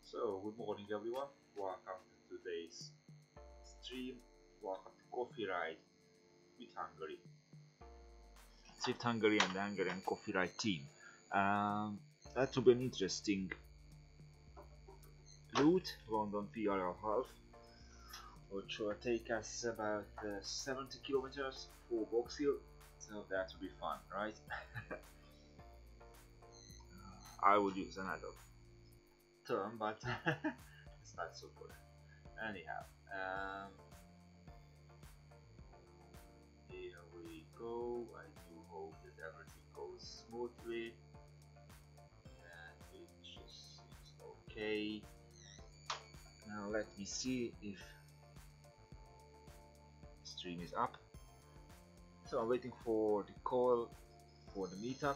So, good morning everyone, welcome to today's stream, welcome to Coffee Ride with Hungary. Zwift Hungary and the Hungarian Coffee Ride team. That will be an interesting route, London PRL half, which will take us about 70 kilometers for Box Hill, so that will be fun, right? I would use another term, but it's not so good. Anyhow, here we go. I do hope that everything goes smoothly and it just seems okay. Now let me see if the stream is up. So I'm waiting for the call for the meetup.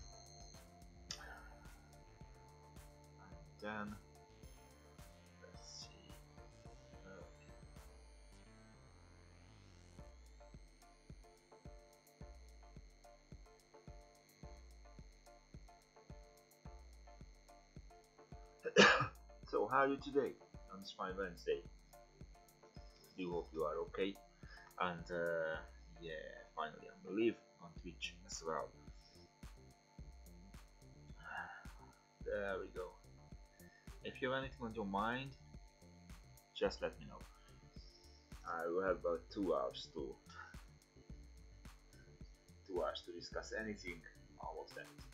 Then let's see. So how are you today on this fine Wednesday? Do hope you are okay, and yeah, finally I'm live on Twitch as well. There we go. If you have anything on your mind, just let me know. I will have about 2 hours to discuss anything, almost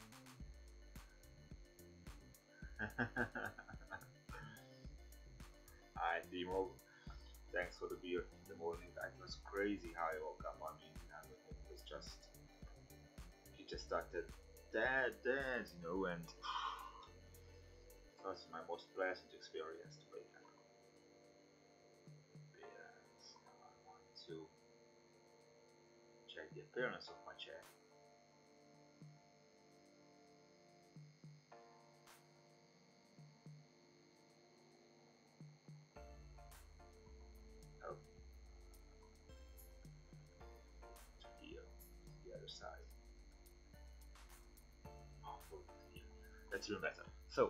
anything. Hi Timo, thanks for the beer in the morning. That was crazy how I woke up. I mean, it was just, it just started dead, you know, and it was my most pleasant experience to wake up. Yes, I want to check the appearance of my chair. Oh, here, the other side. Oh, here. That's even better. So,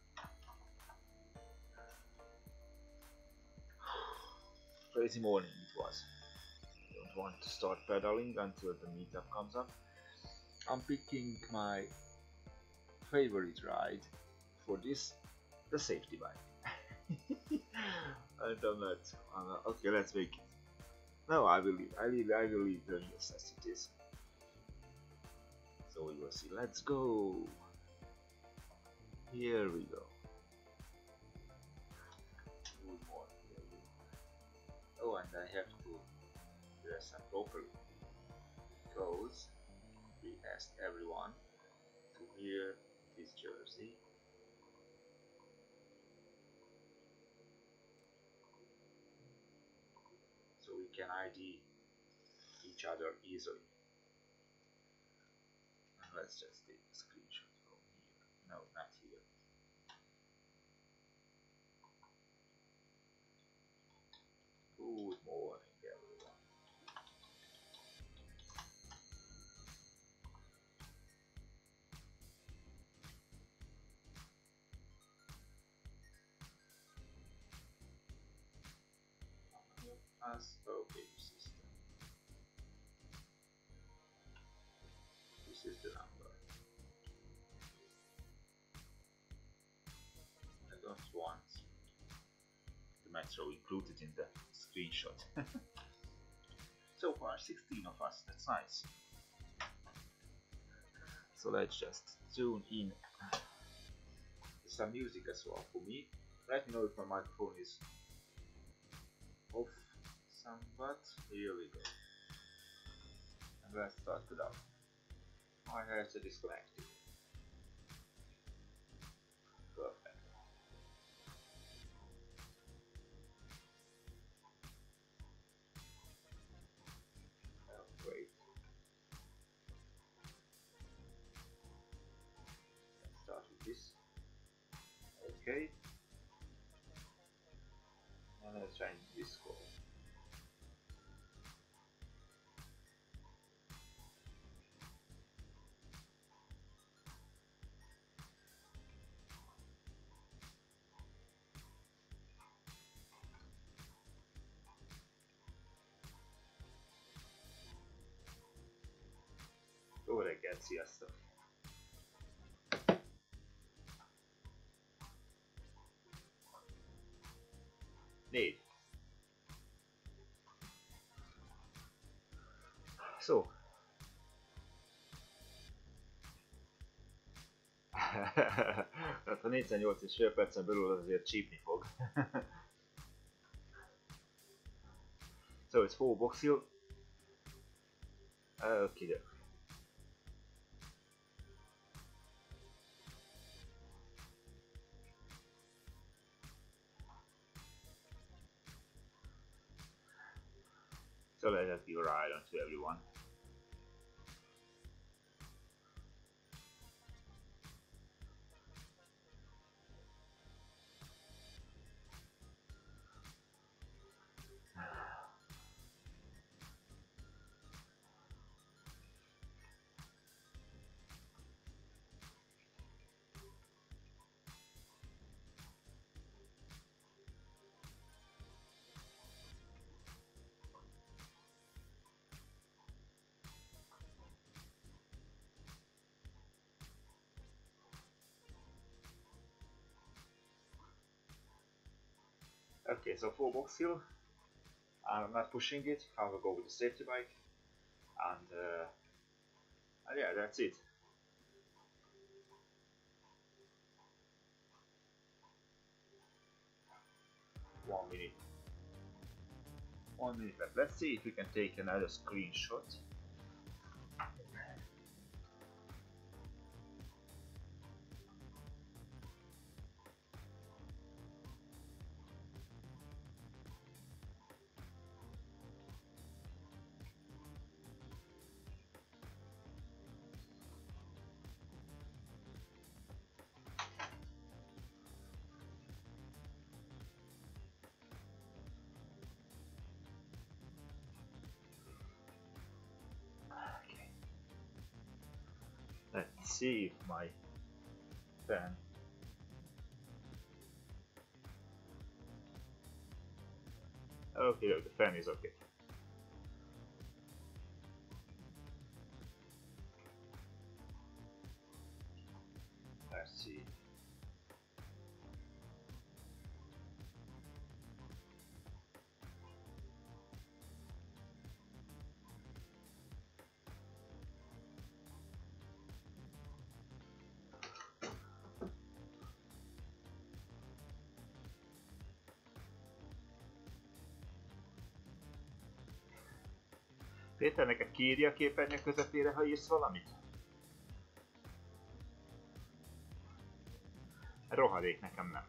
crazy morning it was. I don't want to start pedaling until the meetup comes up. I'm picking my favorite ride for this, the safety bike. And I'm not. Okay, let's make it. No, I will leave the necessities. So we will see. Let's go. Here we go. Good morning. Oh, and I have to dress up properly because we asked everyone to wear this jersey. So we can ID each other easily. And let's just take a screenshot from here. No, not here. Good morning, everyone. As okay system. This is the number. I don't want the metro included in the screenshot. So far 16 of us, that's nice. So let's just tune in some music as well for me. Let me know if my microphone is off somewhat. Here we go. And let's start it up. My headset is connected. Perfect. Oh, great. Let's start with this. Okay. And let's change this call. reggelt, sziasztok! Négy. Szó. Tehát a 408,5 percen belül az azért csípni fog. So it's 4 box hill. Okay. So let's give a ride on to everyone. Okay, so 4 box hill. I'm not pushing it. I will go with the safety bike, and yeah, that's it. One minute. 1 minute left. Let's see if we can take another screenshot. Let's see if my fan. Okay, look, the fan is okay. Let's see. Péter, neked kiírja a képernyő közepére, ha írsz valamit? Rohadék, nekem nem.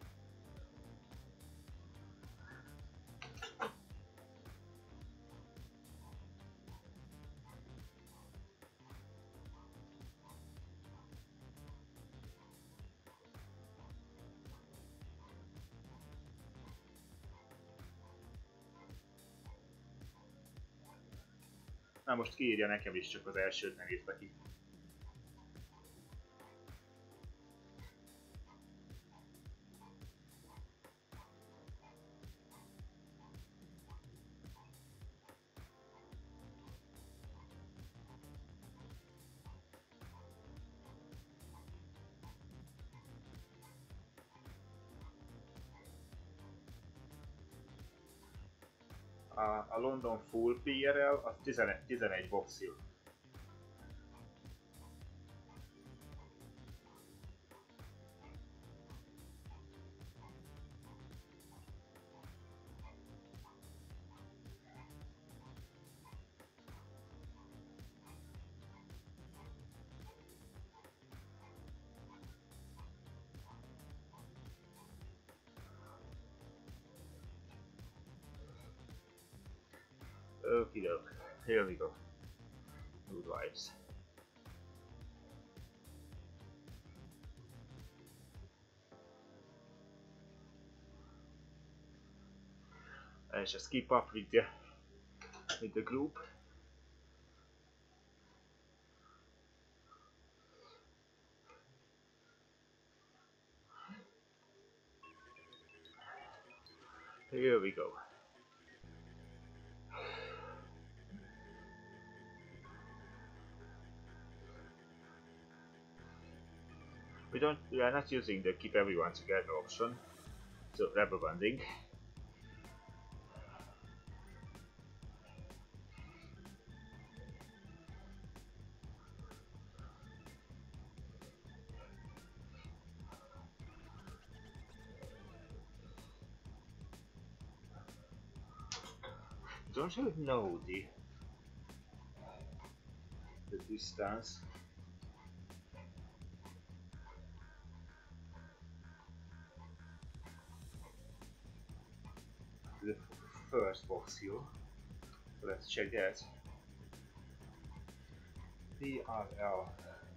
Na most kiírja nekem is, csak az elsőt nem írta ki. A London Full PRL az 11 box hill. Okie doke, here we go. Good vibes. Let's just keep up with the group. Here we go. We are not using the keep everyone together option, so rubber banding. Don't you know the distance? The first box here. So let's check that. PRL.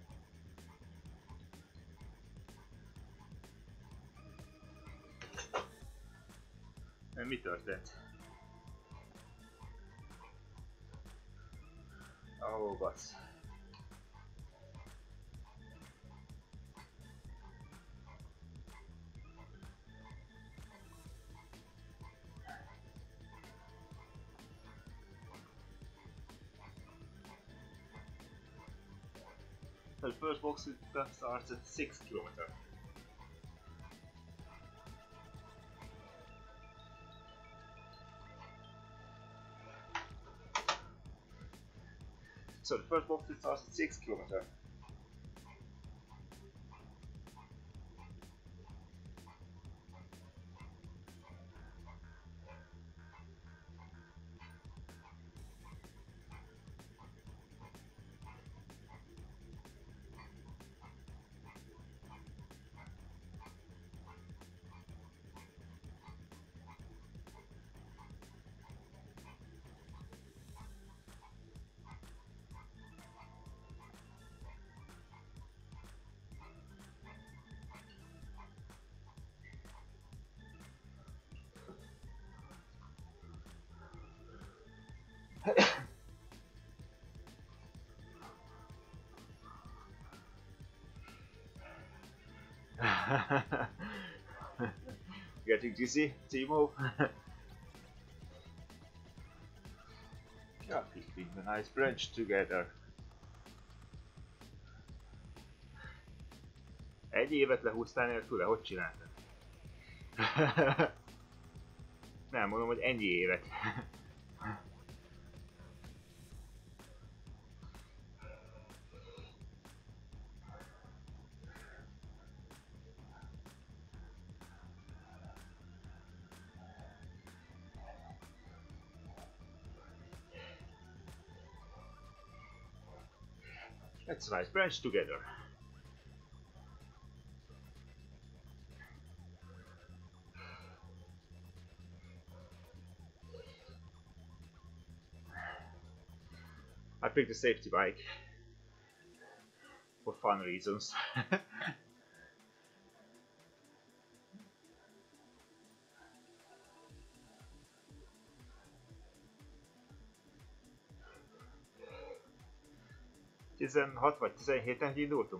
And mi történt? Oh, but the first box starts at 6 km. So the first box starts at 6 km. Getting dizzy, Timo? Yeah, keeping a nice branch together. Egy évet lehúztál nélküle, hogy csináltad? Nem, mondom, hogy ennyi évet. That's a nice branch together. I picked the safety bike for fun reasons. Tizenhat vagy 17-en indultunk?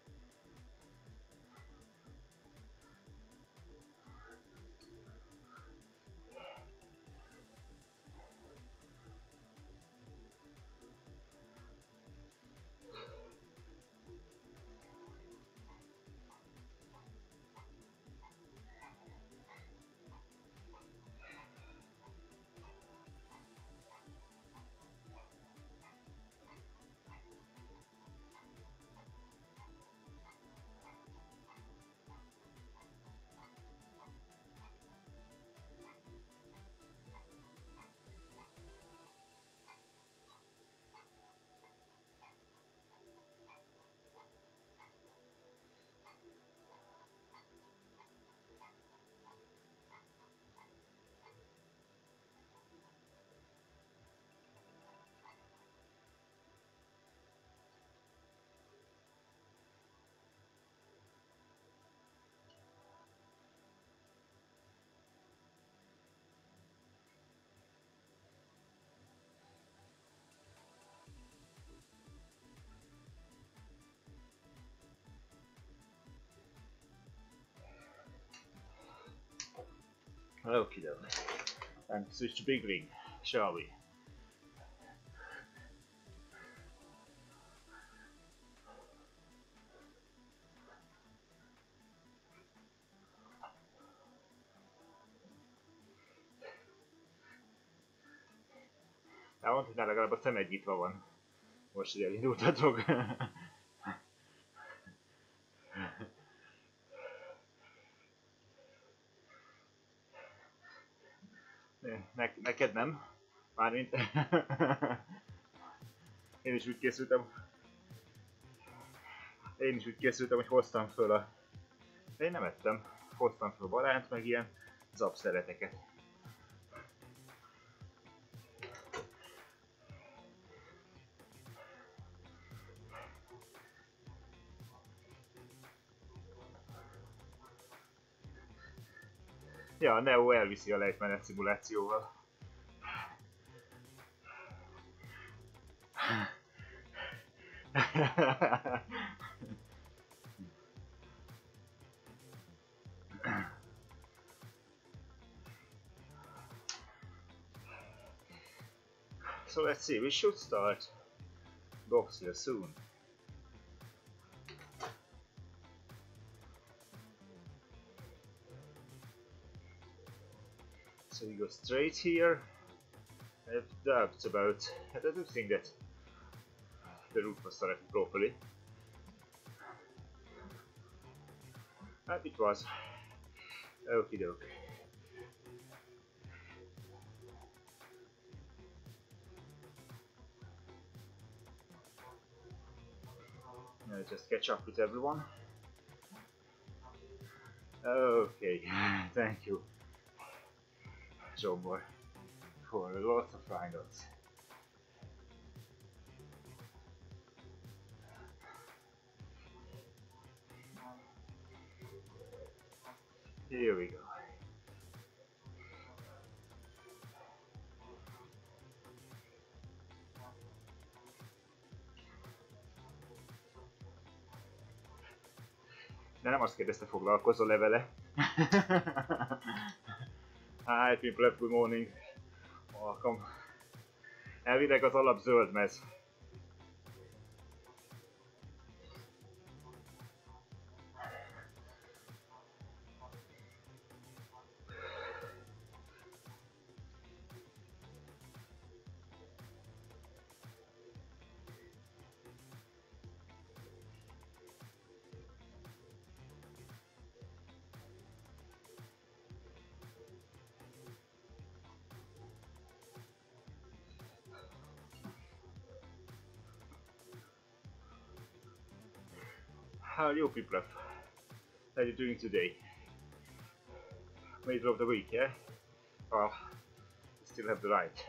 Okie doke. And switch to big ring, shall we? Elmondhatnál legalább a szem nyitva van. Most, hogy elindult a dolog. Neked nem. Mármint. Én is úgy készültem, hogy hoztam föl a... Én nem ettem. Hoztam föl banánt, meg ilyen zapszereteket. Ja, a Neo elviszi a lejtmenet szimulációval. So let's see, we should start box here soon. So we go straight here. I have doubts about... I don't think that the route was selected properly. But it was. Okie dokie. Now just catch up with everyone. Okay, thank you, Zsombor, for lots of findouts. Here we go. De nem azt kérdezte, foglalkozol-e vele? Hi people, good morning. Welcome. Elvileg az alap zöld mez. How are you people? How are you doing today? Middle of the week, yeah? Well, you still have the right.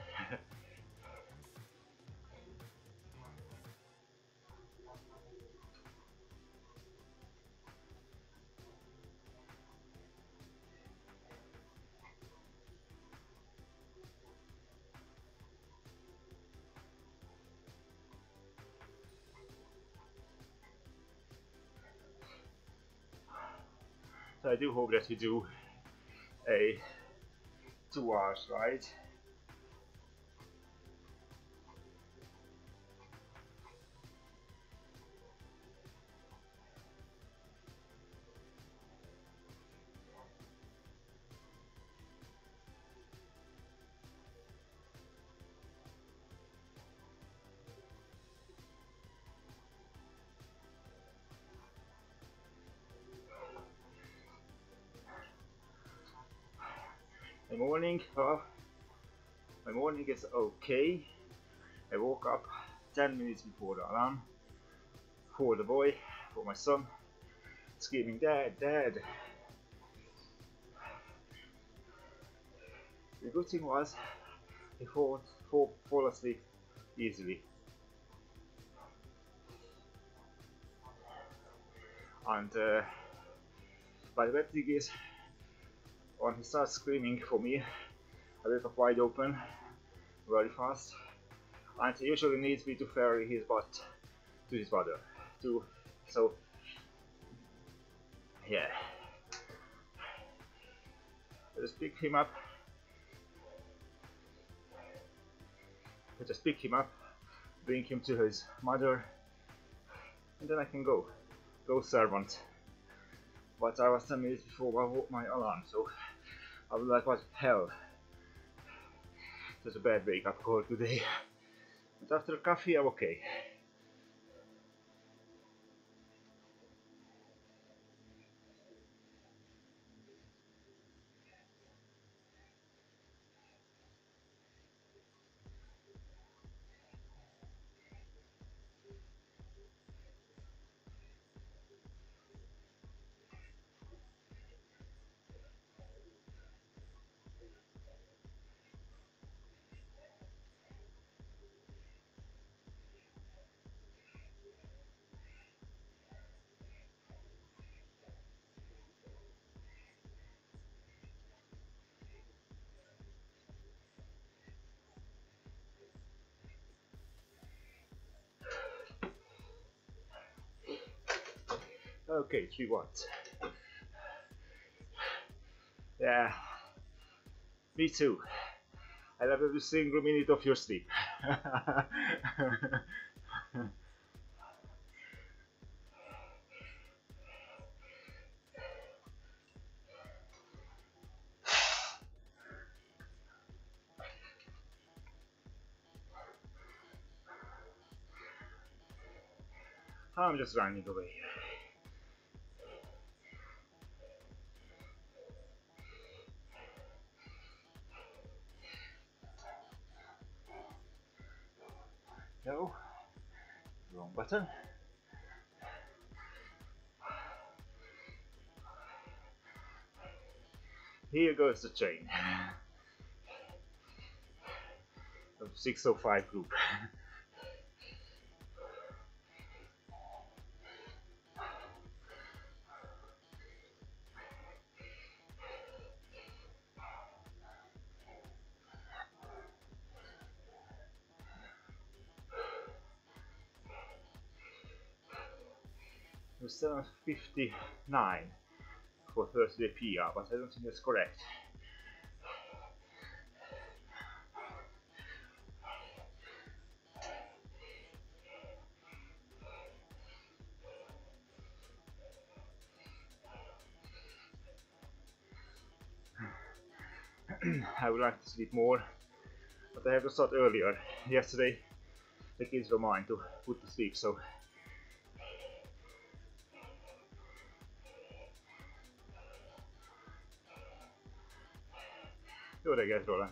So I do hope that we do a 2 hours ride. My morning, my morning is okay. I woke up 10 minutes before the alarm for the boy, for my son, screaming, "Dad, Dad!" The good thing was, he fall asleep easily. And but the bad thing is, when he starts screaming for me, I wake up wide open, very fast, and he usually needs me to ferry his butt to his mother. So, yeah. I just pick him up. Bring him to his mother, and then I can go servant. But I was 10 minutes before my alarm, so I was like, what the hell? was a bad wake up call today. But after coffee I'm okay. Okay, 3 watts. Yeah, me too. I love every single minute of your sleep. I'm just running away. No, wrong button. Here goes the train of 605 group. It was 7:59 for Thursday PR, but I don't think that's correct. I would like to sleep more, but I have to start earlier. Yesterday the kids were mine to put to sleep, so jó reggelt, Roland!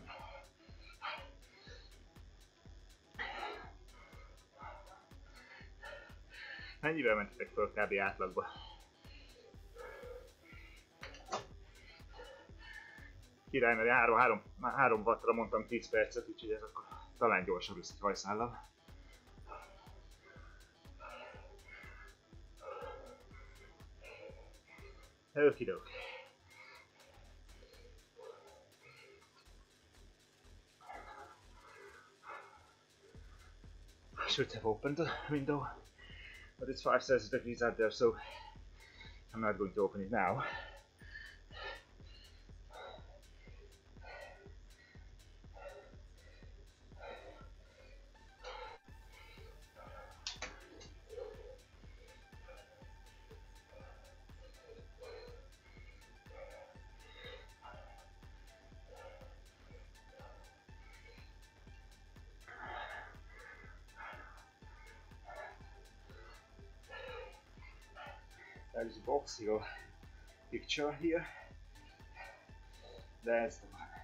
Mennyivel mentetek föl kb. Átlagba? Király, mert 3 wattra mondtam 10 percet, úgyhogy ez akkor talán gyorsabb lesz egy hajszállal. Okidok. I should have opened the window, but it's 5 Celsius degrees out there, so I'm not going to open it now. There is a box here, picture here. That's the one.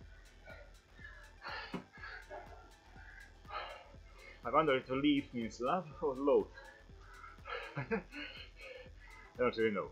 I wonder if leave means love or loathe. I don't really know.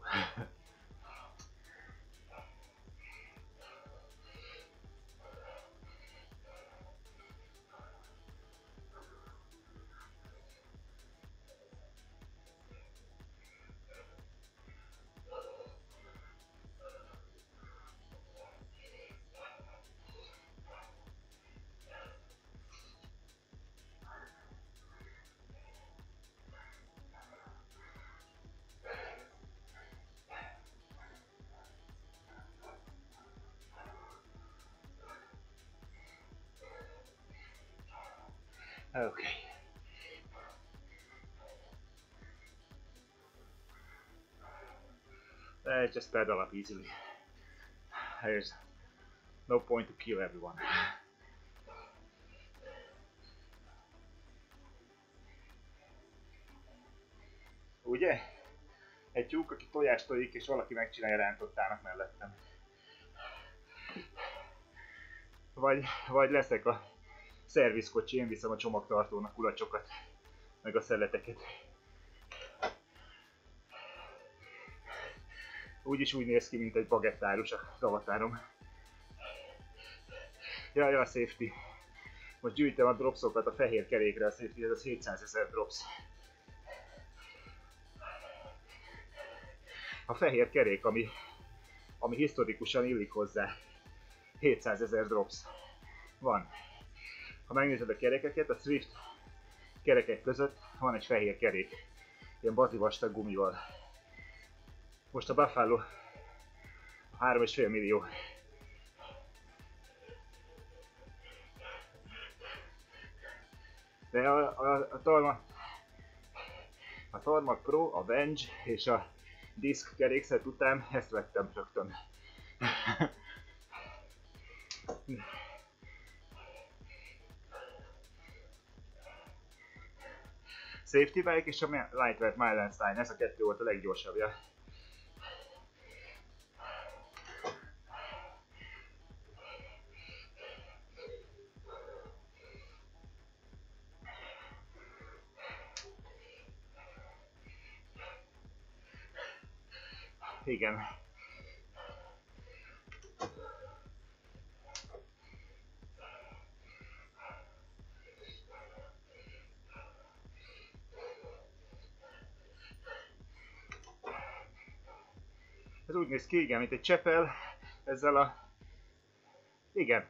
Okay. Just pedal up easily. There's no point to kill everyone. ugye? Egy tyúk, aki tojást tojik, és valaki megcsinálja rántottának mellettem. Vagy leszek a szervizkocsi, én viszem a csomagtartónak kulacsokat, meg a szeleteket. Úgyis úgy néz ki, mint egy bagettárus a tavatárom. Jaj, a safety. Most gyűjtem a dropsokat a fehér kerékre, a safety, ez az 700 000 drops. A fehér kerék, ami historikusan illik hozzá. 700 000 drops. Van. Ha megnézed a kerekeket, a Zwift kerekek között van egy fehér kerék. Ilyen bazivastag gumival. Most a Buffalo 3,5 millió. De a Tarmac Pro, a Bench és a Disc kerékszet után ezt vettem rögtön. Safety bike és a Lightweight Milan Style, ez a kettő volt a leggyorsabbja. Igen. Ez úgy néz ki, igen, mint egy csepel, ezzel a... Igen.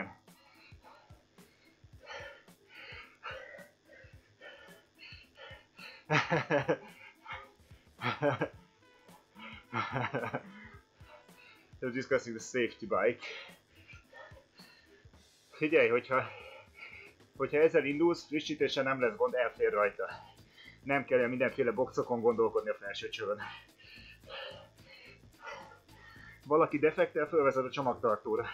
We're discussing the safety bike. Figyelj, hogyha ezzel indulsz, frissítéssel nem lesz gond, elfér rajta. Nem kell mindenféle boxokon gondolkodni a felső csövön. Valaki defektel, fölvezet a csomagtartóra.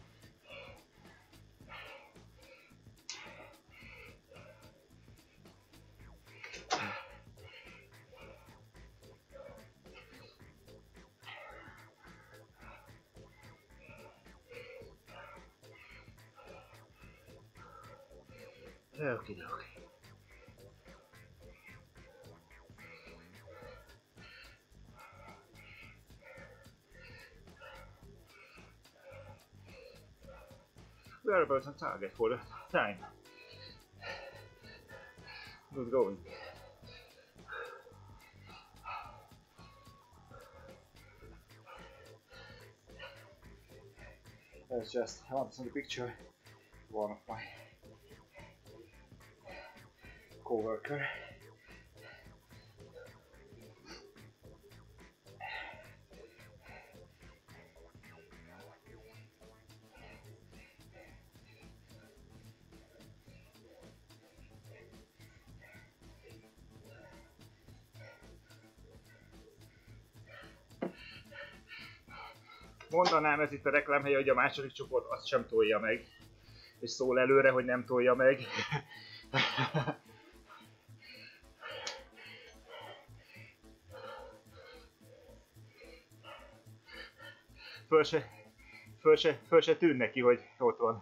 Oké. We are about on target for the time. Good going. That's just once in the picture, one of my co-worker. Mondanám, ez itt a reklámhelye, hogy a második csoport azt sem tolja meg, és szól előre, hogy nem tolja meg. Föl se tűn neki, hogy ott van.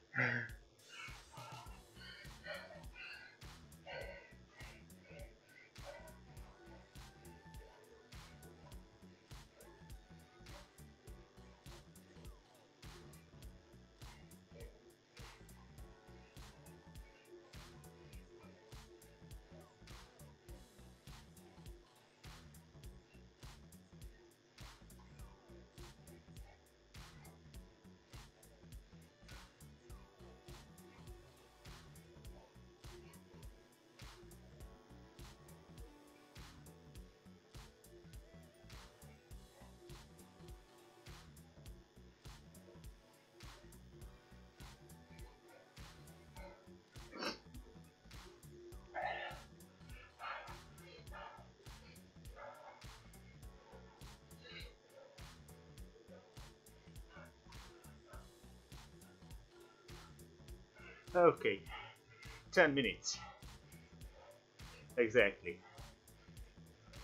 Okay, 10 minutes. Exactly.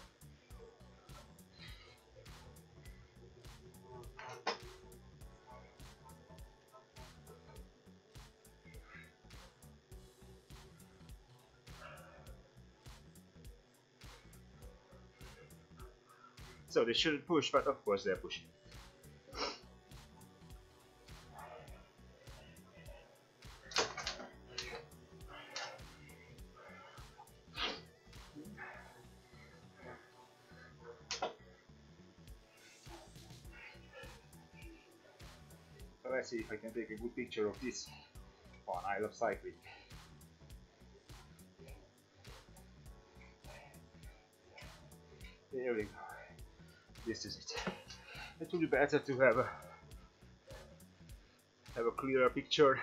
So they shouldn't push, but of course they're pushing. So let's see if I can take a good picture of this on I Love Cycling. There we go. This is it. It would be better to have a clearer picture.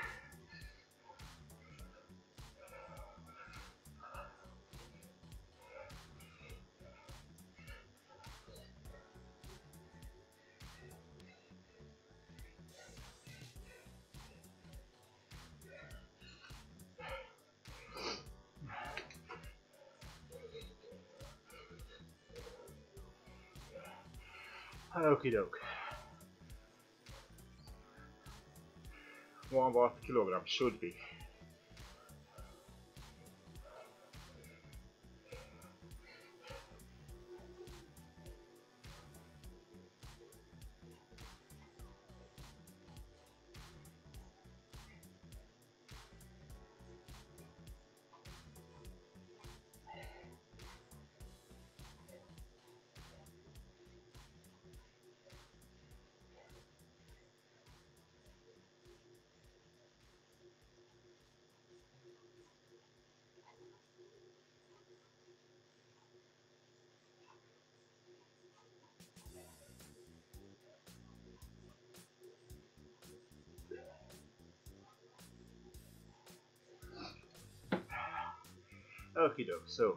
Okie doke. 1 watt kilogram should be. Okie doke, so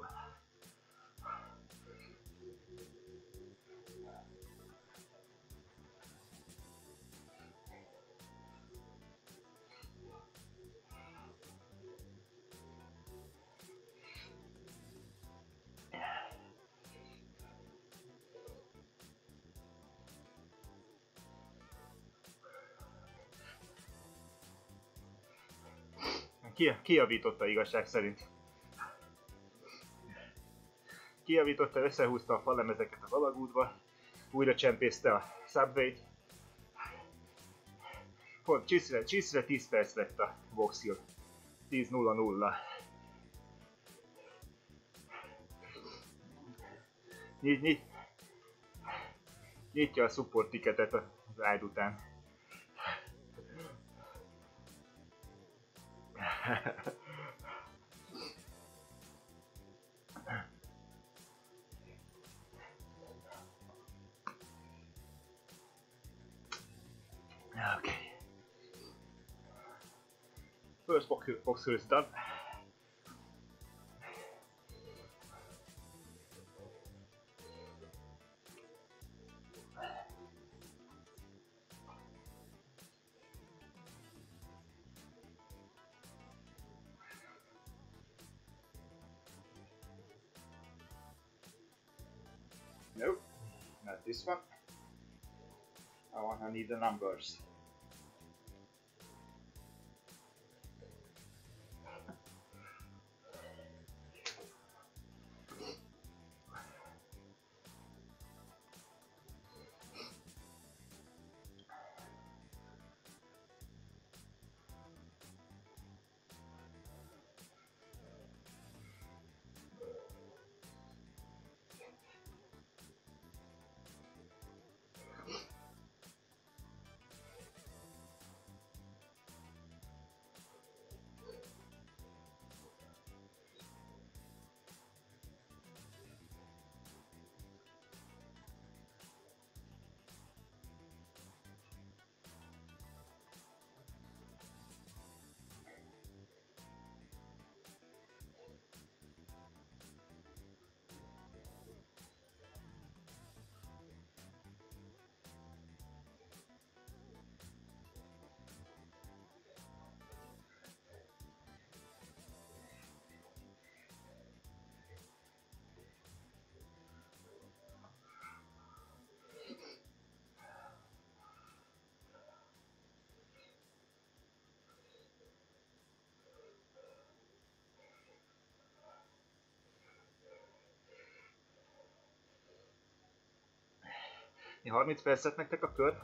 kijavította igazság szerint. Kijavította, összehúzta a fallemezeket az alagútba, újra csempészte a Subway-t. Pont csiszre 10 perc lett a Voxhill. 10:00. Nyitja a support ticketet az ride után. Okay. First box is done. Nope, not this one. I need the numbers. 30 percet nektek a kör?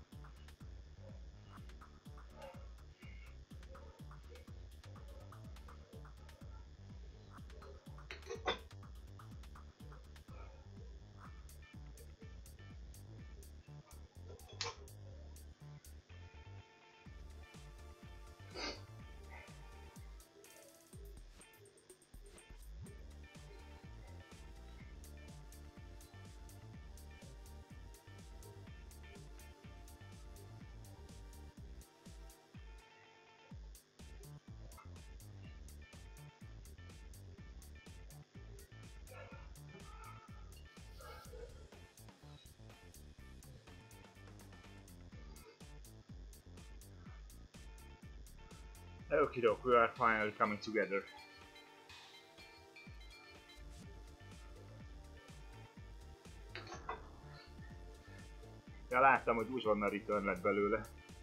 Okie doke, we are finally coming together. Ja, láttam, hogy uzsonna return lett belőle.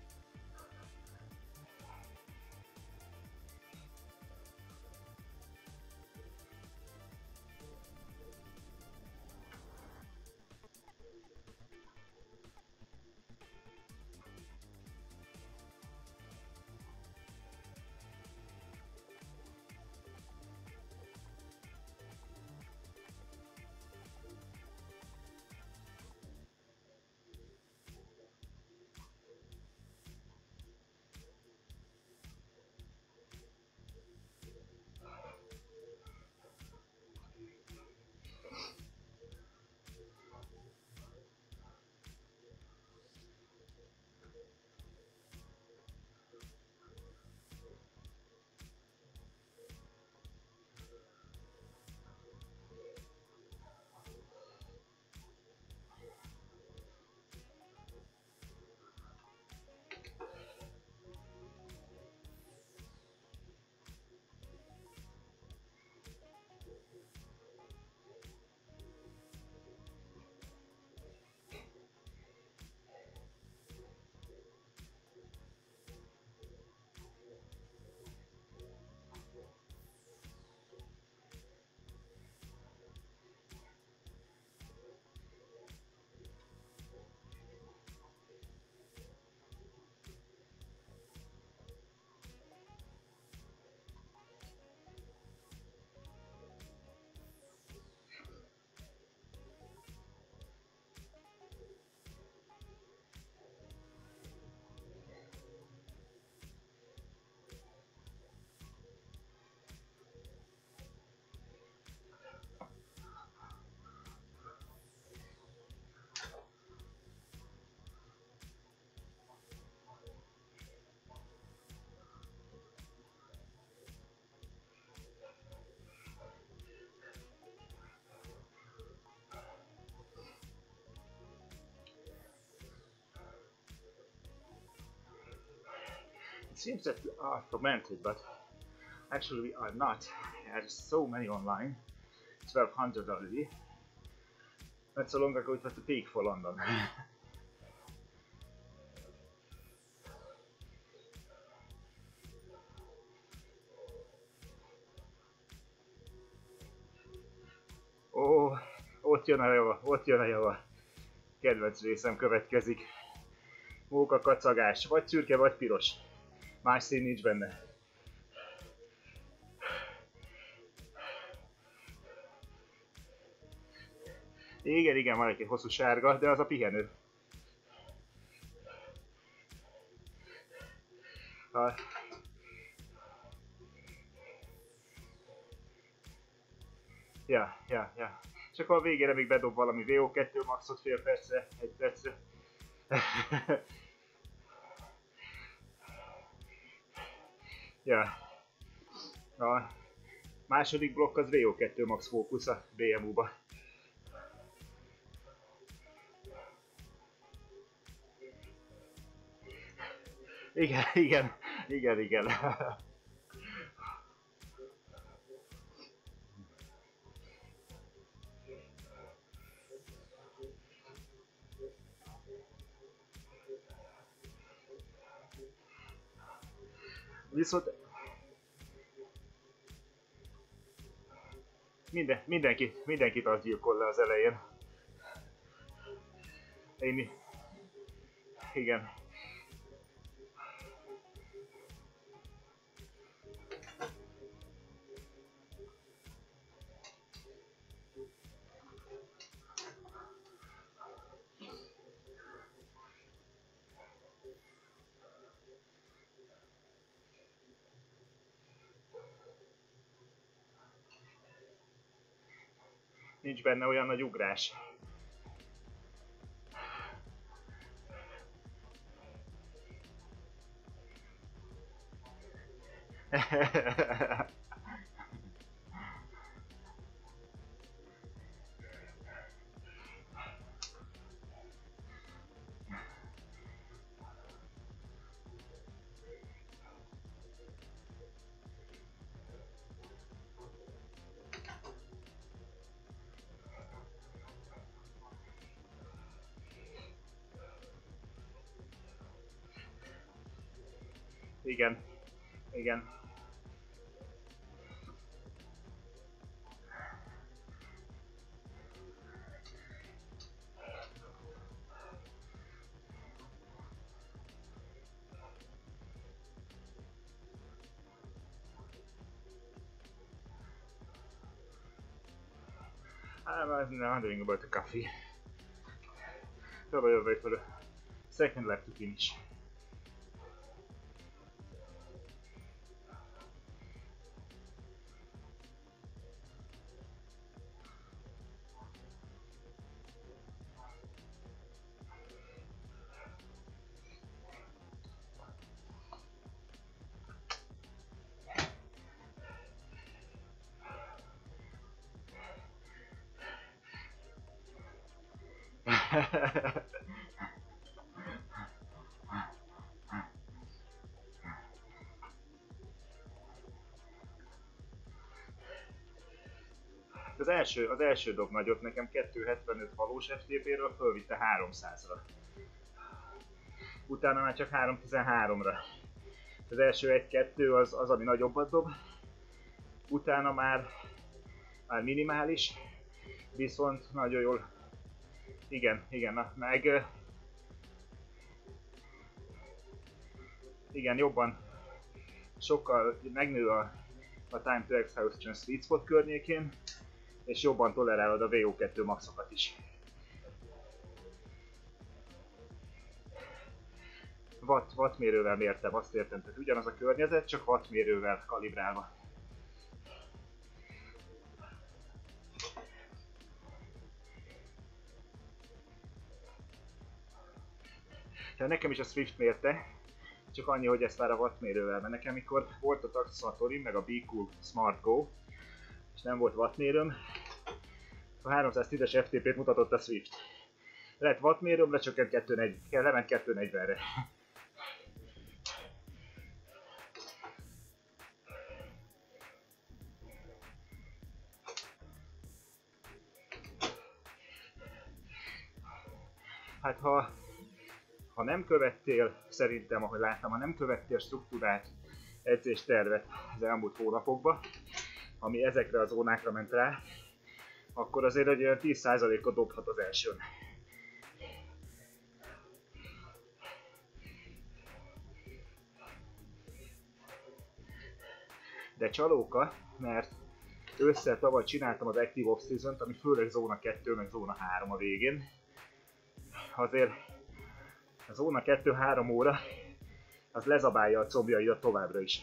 It seems that we are fragmented, but actually we are not. There's so many online. 1200 already. Not so long ago it was the peak for London. Ó, ott jön a java, ott jön a java. Kedvenc részem következik. Móka kacagás, vagy szürke, vagy piros. Más szín nincs benne. Igen, igen, van egy hosszú sárga, de az a pihenő. Ja. Csak a végére még bedob valami VO2 maxot fél percre, egy percre. Ja. A második blokk az VO2 max fókusz a BMU-ba. Igen. Viszont mindenkit azt gyilkol le az elején. Igen. Nincs benne olyan nagy ugrás. Igen, igen. I'm wondering about the coffee. Probably wait for the second lap to finish. Az első dob nagyot, nekem 275 valós FTP-ről fölvitte 300-ra. Utána már csak 313-ra. Az első 1-2 az ami nagyobbat dob. Utána már minimális, viszont nagyon jól. Igen, meg igen, jobban, sokkal megnő a time to exhaustion sweet spot környékén, és jobban tolerálod a VO2 maxokat is. Wattmérővel mértem, azt értem, tehát ugyanaz a környezet, csak wattmérővel kalibrálva. Ja, nekem is a Zwift mérte, csak annyi, hogy ezt már a wattmérővel, mert nekem mikor volt a Tacx meg a Be-Cool Smart Go, és nem volt wattmérőm, a 310-es FTP-t mutatott a Zwift. Lett wattmérőm, lecsökkent 240, lement 240-re. Hát ha nem követtél, szerintem, ahogy láttam, ha nem követtél struktúrát, edzéstervet az elmúlt hónapokban, ami ezekre a zónákra ment rá, akkor azért egy olyan 10%-ot dobhat az elsőn. De csalóka, mert ősszel tavaly csináltam az Active Off-Season-t, ami főleg zóna 2 meg zóna 3 a végén. Azért a zóna 2-3 óra az lezabálja a combjaidat továbbra is.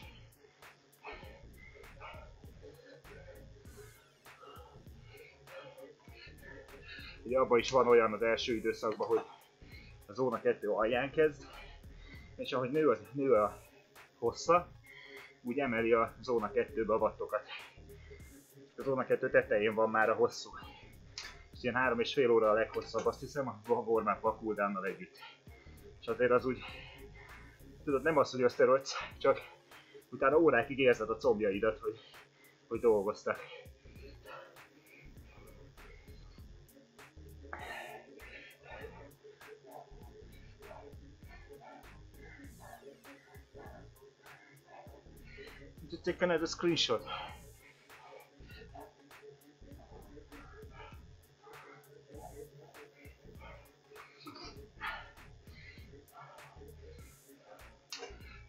Ugye abban is van olyan az első időszakban, hogy a zóna 2 alján kezd, és ahogy nő a hossza, úgy emeli a zóna 2-be a wattokat. A zóna 2 tetején van már a hosszú. És ilyen 3,5 óra a leghosszabb, azt hiszem, a warm-up cooldownnal együtt. És azért az úgy, tudod, nem az, hogy ösztörödsz, csak utána órákig érzed a combjaidat, hogy dolgoztak. Just take another screenshot.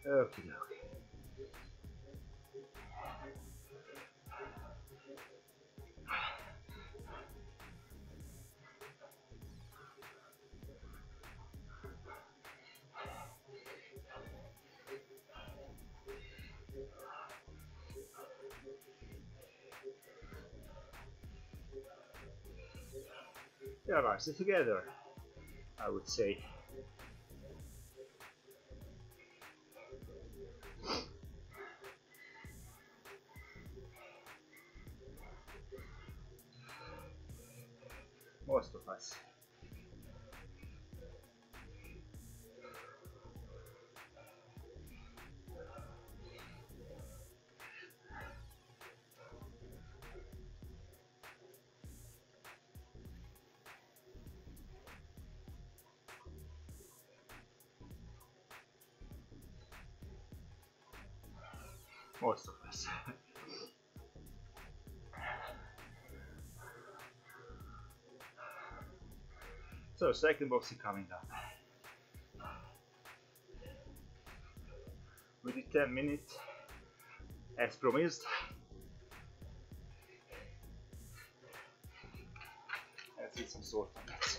Okay, okay. They are nicely together, I would say. Most of us. Most of us. So, second boxing coming up. We did 10 minutes as promised. Let's eat some salt on that.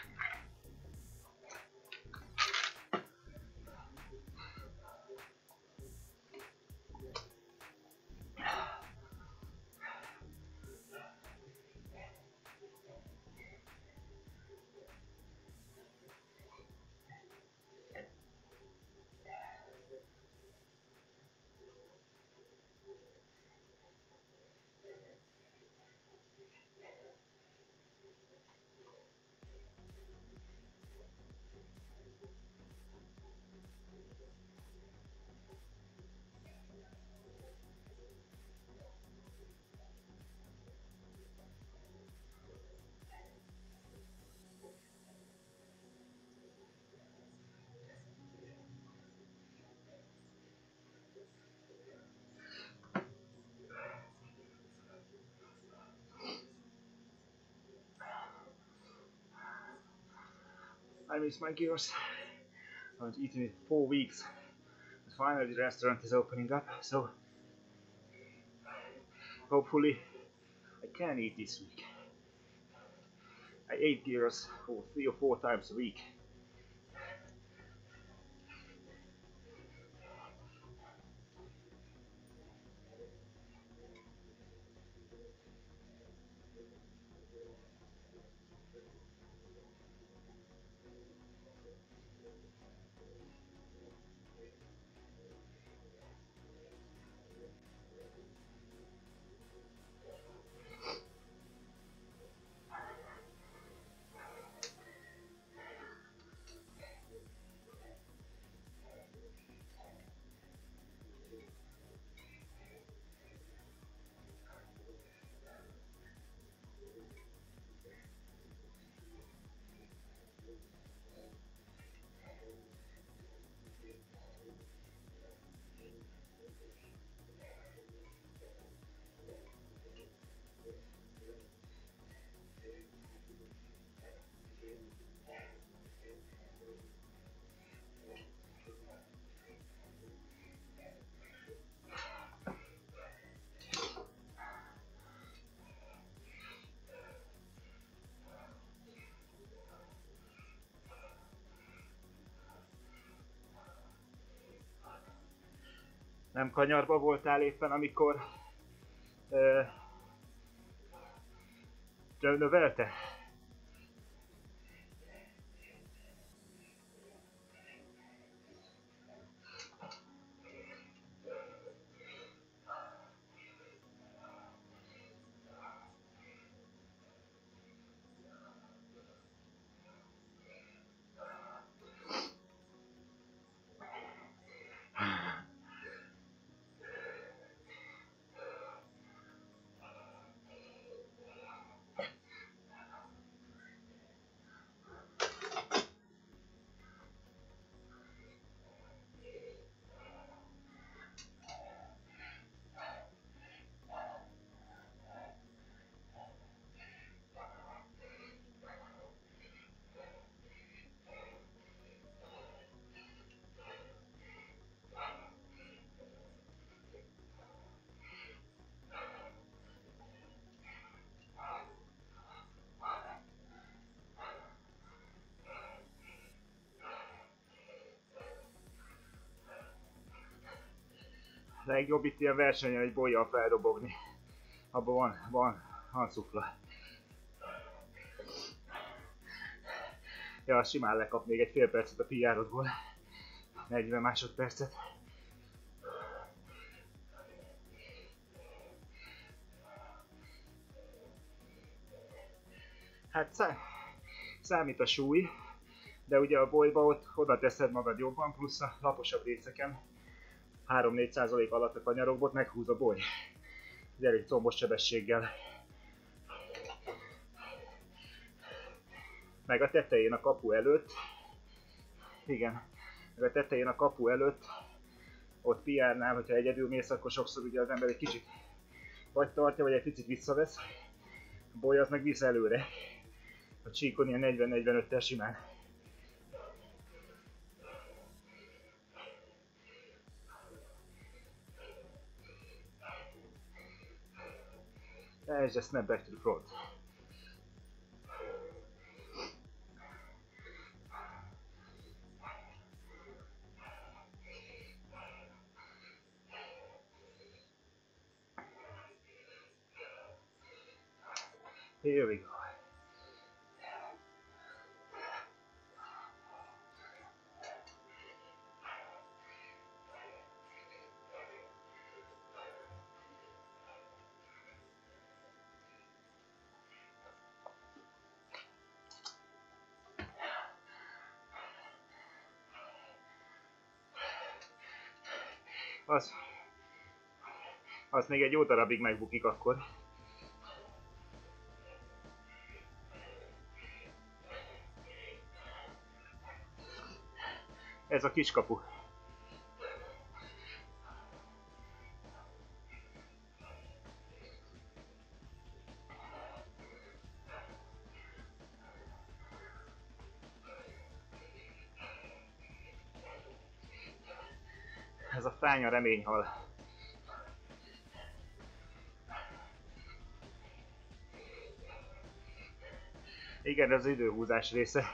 I miss my gyros. I haven't eaten it for 4 weeks. But finally the restaurant is opening up, so hopefully I can eat this week. I ate gyros for 3 or 4 times a week. Nem kanyarba voltál éppen, amikor növelte? Legjobb itt ilyen versenyen egy bollyal feldobogni. Abban van szufla. Ja, simán lekap még egy fél percet a PR-odból. 40 másodpercet. Hát számít a súly, de ugye a bolyba ott oda teszed magad jobban, plusz a laposabb részeken 3-4% alatt a kanyarokból meghúz a boly. Ez elég combos sebességgel. Meg a tetején a kapu előtt, igen, meg a tetején a kapu előtt, ott PR-nál, hogyha egyedül mész, akkor sokszor ugye az ember egy kicsit vagy tartja, vagy egy picit visszavesz. A boly az meg visz előre. A csíkon ilyen 40-45-tel simán. And just snap back to the front. Here we go. Az még egy jó darabig megbukik akkor. Ez a kiskapu. Ez a fránya reményhal. Igen, ez az időhúzás része.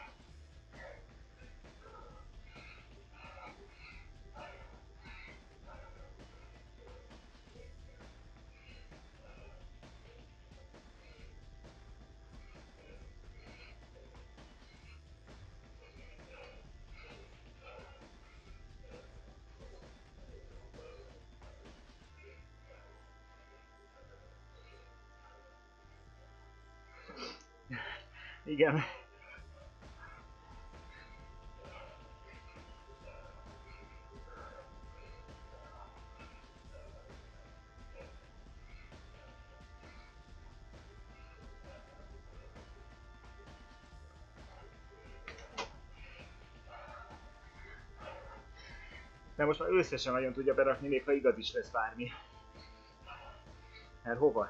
Igen. De most már összesen nagyon tudja berakni, még ha igaz is lesz bármi. Mert hova?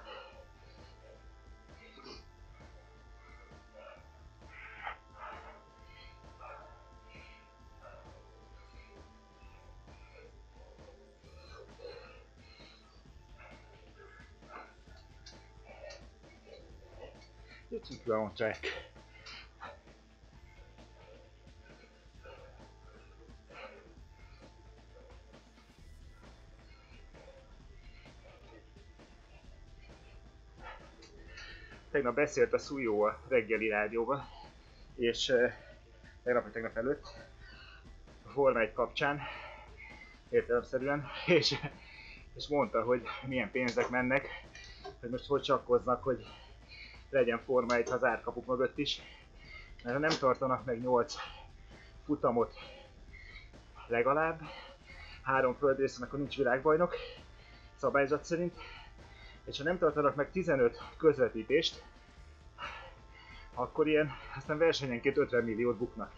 It's on track. Tegnap beszélt a Szújó a reggeli rádióban, és tegnap előtt a Forma 1 kapcsán értelemszerűen, és mondta, hogy milyen pénzek mennek, hogy most hogy csakkoznak, hogy legyen Forma 1 az árkapuk mögött is, mert ha nem tartanak meg 8 futamot legalább, 3 földrészen, akkor nincs világbajnok szabályzat szerint, és ha nem tartanak meg 15 közvetítést, akkor ilyen, aztán versenyenként 50 milliót buknak.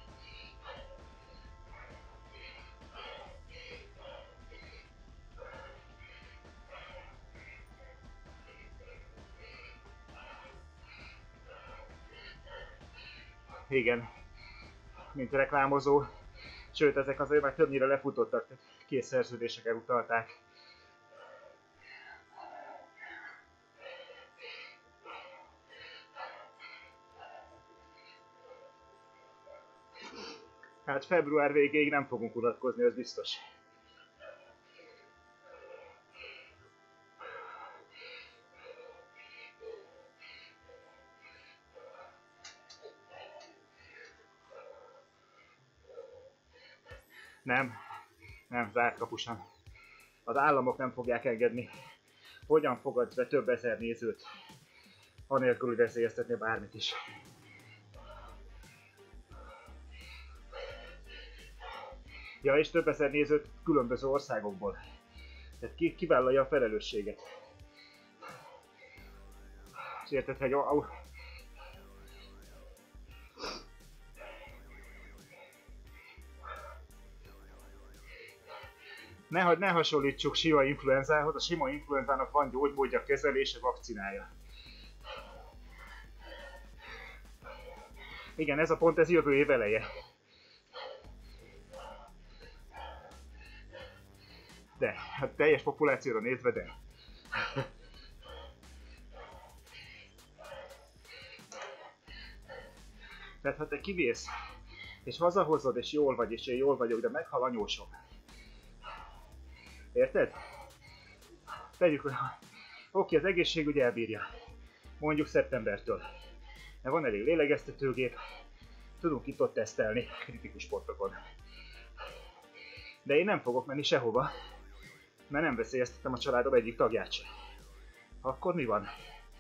Igen, mint reklámozó, sőt ezek azért már többnyire lefutottak, tehát kész szerződések elutalták. Hát február végéig nem fogunk unatkozni, az biztos. Nem, zárt kapusan. Az államok nem fogják engedni. Hogyan fogadsz be több ezer nézőt, anélkül, hogy veszélyeztetni bármit is. Ja, és több ezer nézőt különböző országokból. Tehát ki vállalja a felelősséget. És érted, hogy ne hasonlítsuk sima influenzához, a sima influenzának van gyógymódja, kezelése, vakcinája. Igen, ez a pont, ez jövő év eleje. De, hát teljes populációra nézve, de. Tehát ha te kivész, és hazahozod, és jól vagy, és én jól vagyok, de meghal anyósom. Érted? Tegyük, oké, az egészségügy elbírja. Mondjuk szeptembertől. Mert van elég lélegeztetőgép, tudunk itt-ott tesztelni kritikus pontokon. De én nem fogok menni sehova, mert nem veszélyeztetem a családom egyik tagját sem. Akkor mi van?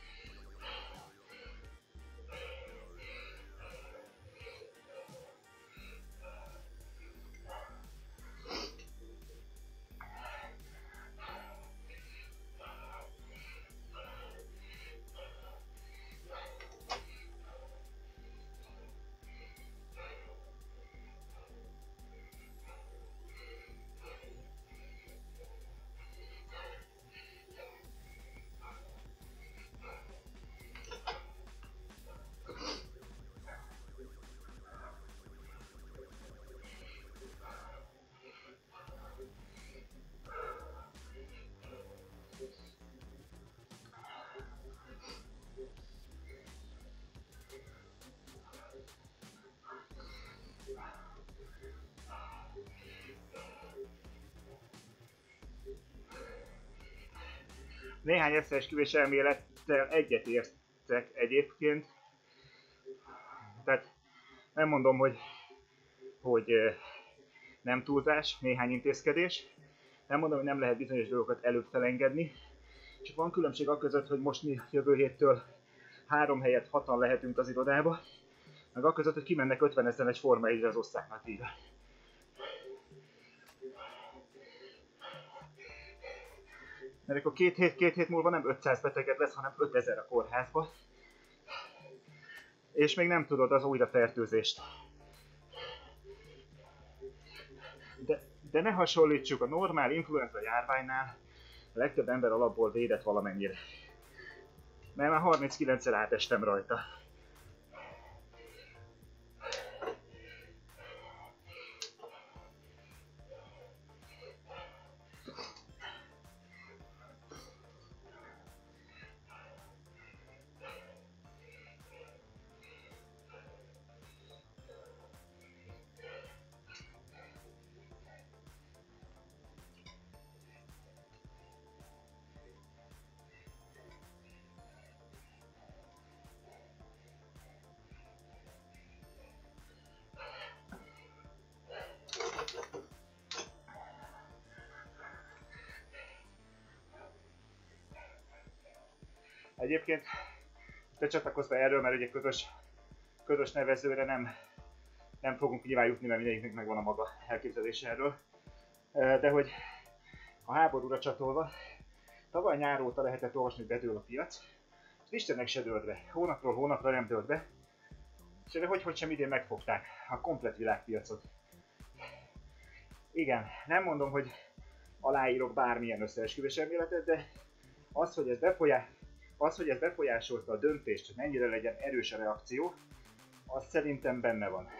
Néhány összeesküvés elmélettel egyetértek egyébként. Tehát nem mondom, hogy nem túlzás, néhány intézkedés. Nem mondom, hogy nem lehet bizonyos dolgokat előbb felengedni. Csak van különbség a között, hogy most mi jövő héttől 3 helyett 6-an lehetünk az irodába, meg a között, hogy kimennek 50 000 egy Forma 1-re az osztálynak díjra. Mert akkor két hét múlva nem 500 beteged lesz, hanem 5000 a kórházba. És még nem tudod az újrafertőzést. De ne hasonlítsuk, a normál influenza járványnál a legtöbb ember alapból védett valamennyire. Mert már 39-szer átestem rajta. Egyébként te csatlakozz be erről, mert ugye közös nevezőre nem fogunk nyilván jutni, mert mindenkinek megvan a maga elképzelése erről. De hogy a háborúra csatolva, tavaly nyár óta lehetett olvasni, hogy bedől a piac, és Istennek se dőlt be, hónapról hónapra nem dőlt be, és erre hogy sem idén megfogták a komplett világpiacot. Igen, nem mondom, hogy aláírok bármilyen összeesküvés elméletet, de az, hogy ez befolyásolta a döntést, hogy mennyire legyen erős a reakció, az szerintem benne van.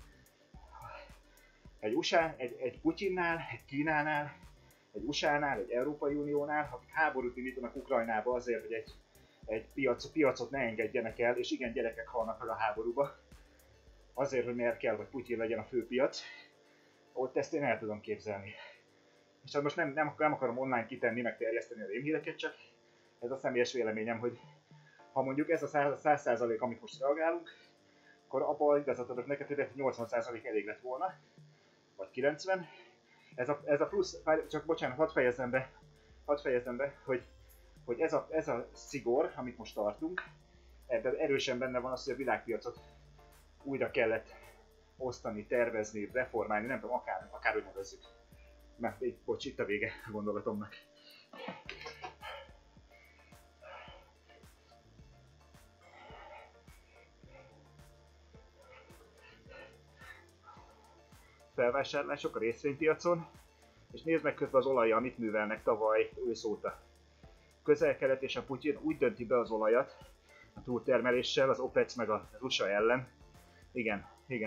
Egy Putyinnál, egy Kínánál, egy USA-nál, egy Európai Uniónál, akik háborút indítanak Ukrajnába azért, hogy egy piacot ne engedjenek el, és igen, gyerekek halnak meg a háborúba, azért, hogy Merkel vagy Putyin legyen a főpiac, ott ezt én el tudom képzelni. És most nem akarom online kitenni, meg terjeszteni a rémhíreket, csak ez a személyes véleményem, hogy ha mondjuk ez a 100%, amit most reagálunk, akkor abban igazat adok neked, hogy 80% elég lett volna, vagy 90, Ez a plusz, csak bocsánat, hadd fejezzem be, hogy ez a szigor, amit most tartunk, ebben erősen benne van az, hogy a világpiacot újra kellett osztani, tervezni, reformálni, nem tudom, akárhogy nevezzük. Mert bocs, itt a vége a gondolatomnak. Felvásárlások a részvénypiacon, és nézd meg közben az olajjal, mit művelnek tavaly ősz óta. Közel-Kelet és a Putyin úgy dönti be az olajat a túltermeléssel, az OPEC meg a USA ellen. Igen.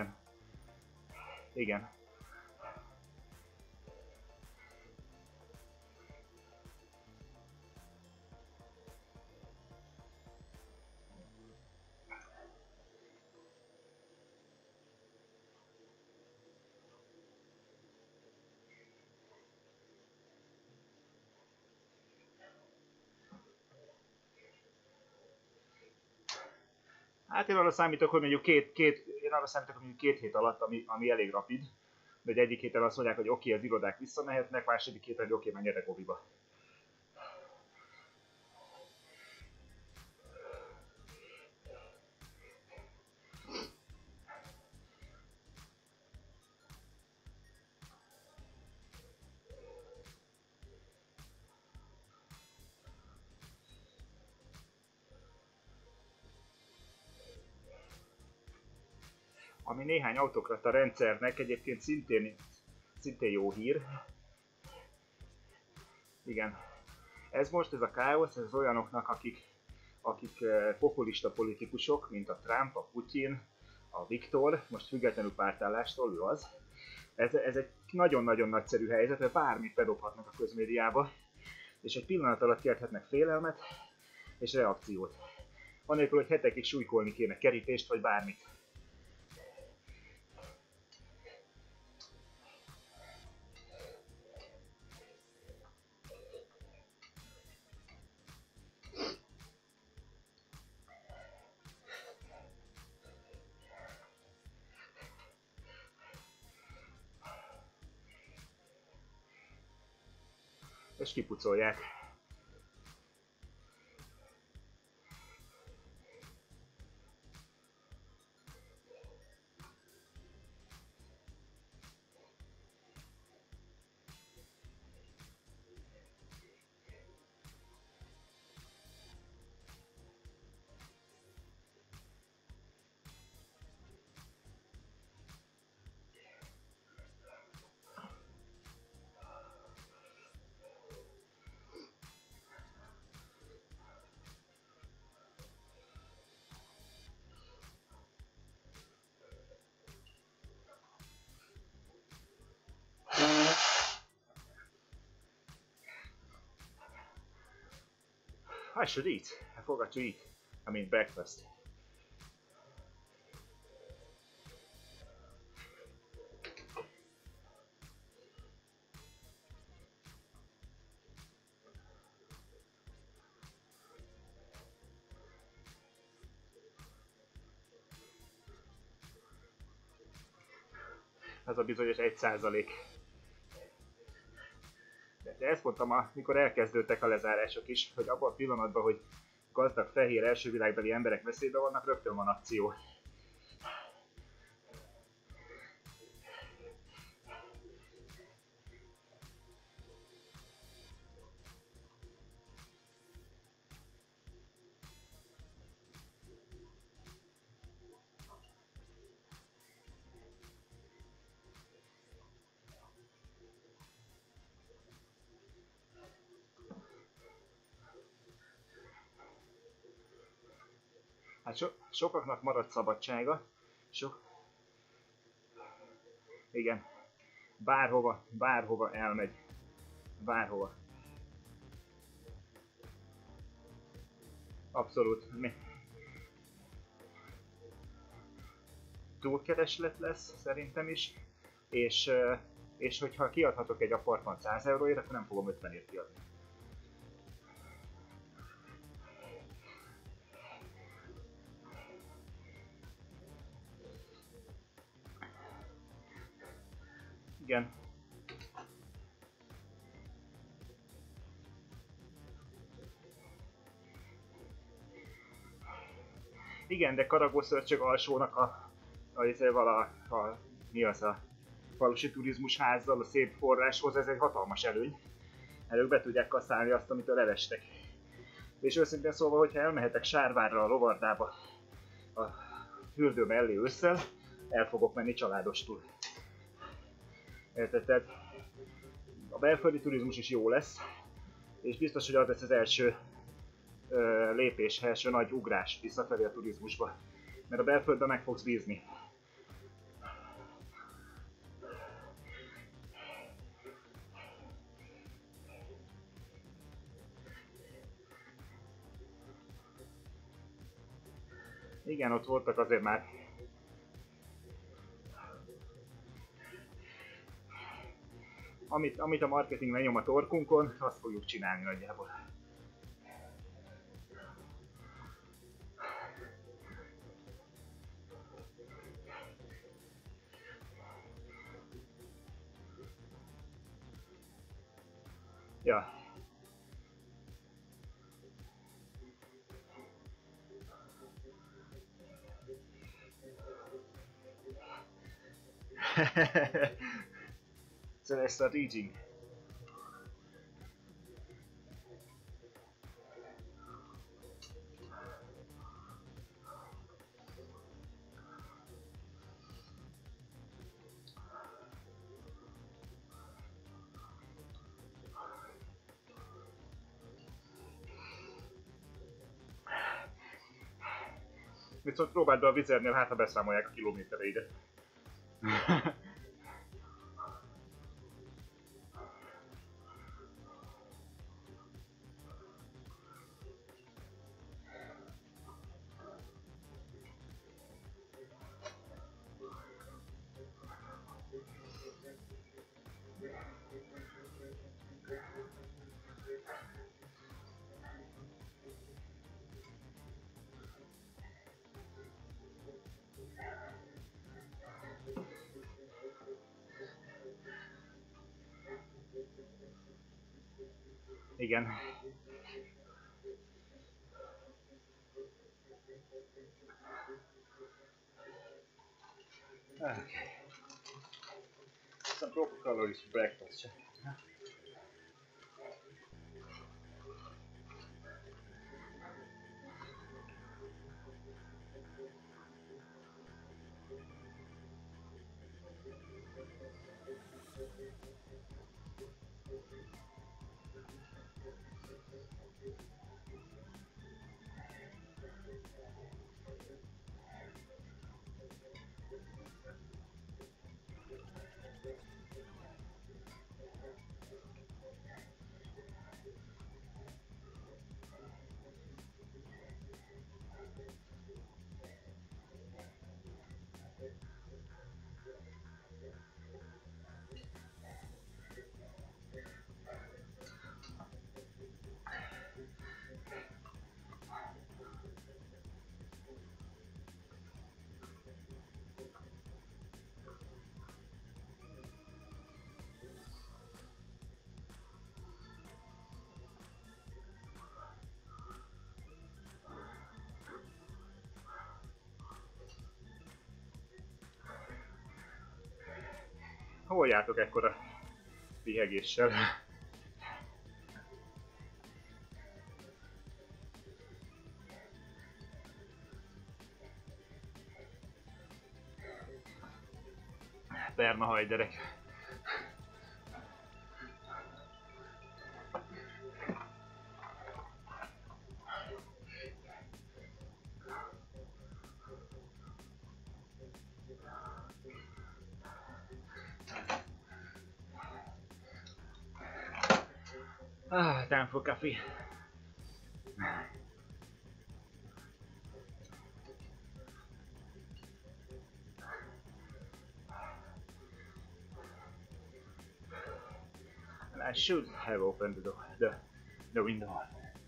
Hát én arra számítok, hogy mondjuk két hét alatt, ami elég rapid, de egyik héten azt mondják, hogy oké, az irodák visszamehetnek, második héten, hogy oké, menjetek oviba. Ami néhány autokrata rendszernek egyébként szintén jó hír. Igen. Ez a káosz, ez olyanoknak, akik populista politikusok, mint a Trump, a Putyin, a Viktor, most függetlenül pártállástól, ő az. Ez egy nagyon-nagyon nagyszerű helyzet, mert bármit bedobhatnak a közmédiába, és egy pillanat alatt kelthetnek félelmet és reakciót. Anélkül, hogy hetekig súlykolni kéne kerítést vagy bármit. És kipucolják. I should eat. I forgot to eat. I mean breakfast. Ez a bizonyos 1%. De ezt mondtam, amikor elkezdődtek a lezárások is, hogy abban a pillanatban, hogy gazdag, fehér, első világbeli emberek veszélyben vannak, rögtön van akció. Hát sokaknak maradt szabadsága, igen, bárhova elmegy, bárhova. Abszolút. Túlkereslet lesz szerintem is, és hogyha kiadhatok egy apartman 100 euróért, akkor nem fogom 50-ért kiadni. Igen. Igen, de Karagószörcsög alsónak mi az a falusi turizmus házzal, a szép forráshoz, ez egy hatalmas előny. Előbb be tudják kaszálni azt, amitől elestek. És őszintén szólva, hogyha elmehetek Sárvárra, a Lovardába, a fürdő mellé ősszel, el fogok menni családostul. Érted? Tehát a belföldi turizmus is jó lesz, és biztos, hogy az lesz az első lépés, első nagy ugrás visszafelé a turizmusba. Mert a belföldben meg fogsz bízni. Igen, ott voltak azért már amit a marketing lenyom a torkunkon, azt fogjuk csinálni nagyjából. Ja. So let's start eating. Viszont próbáld be a vizernél, hát ha beszámolják a kilométereidet. Igen. Okay. Some proper calories for breakfast. Hol jártok ekkora pihegéssel? Perna hajderek. Time for coffee. And I should have opened the window.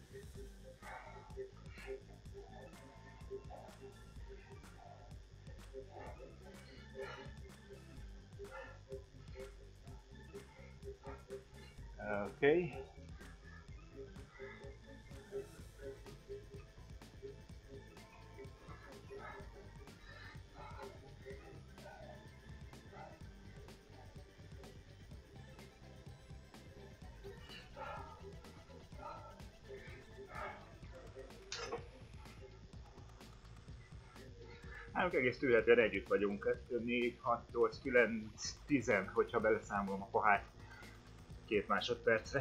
Okay. Hát egész tűrhetően együtt vagyunk, 2, 4, 6, 8, 9, 10, hogyha beleszámolom a pohát 2 másodpercre.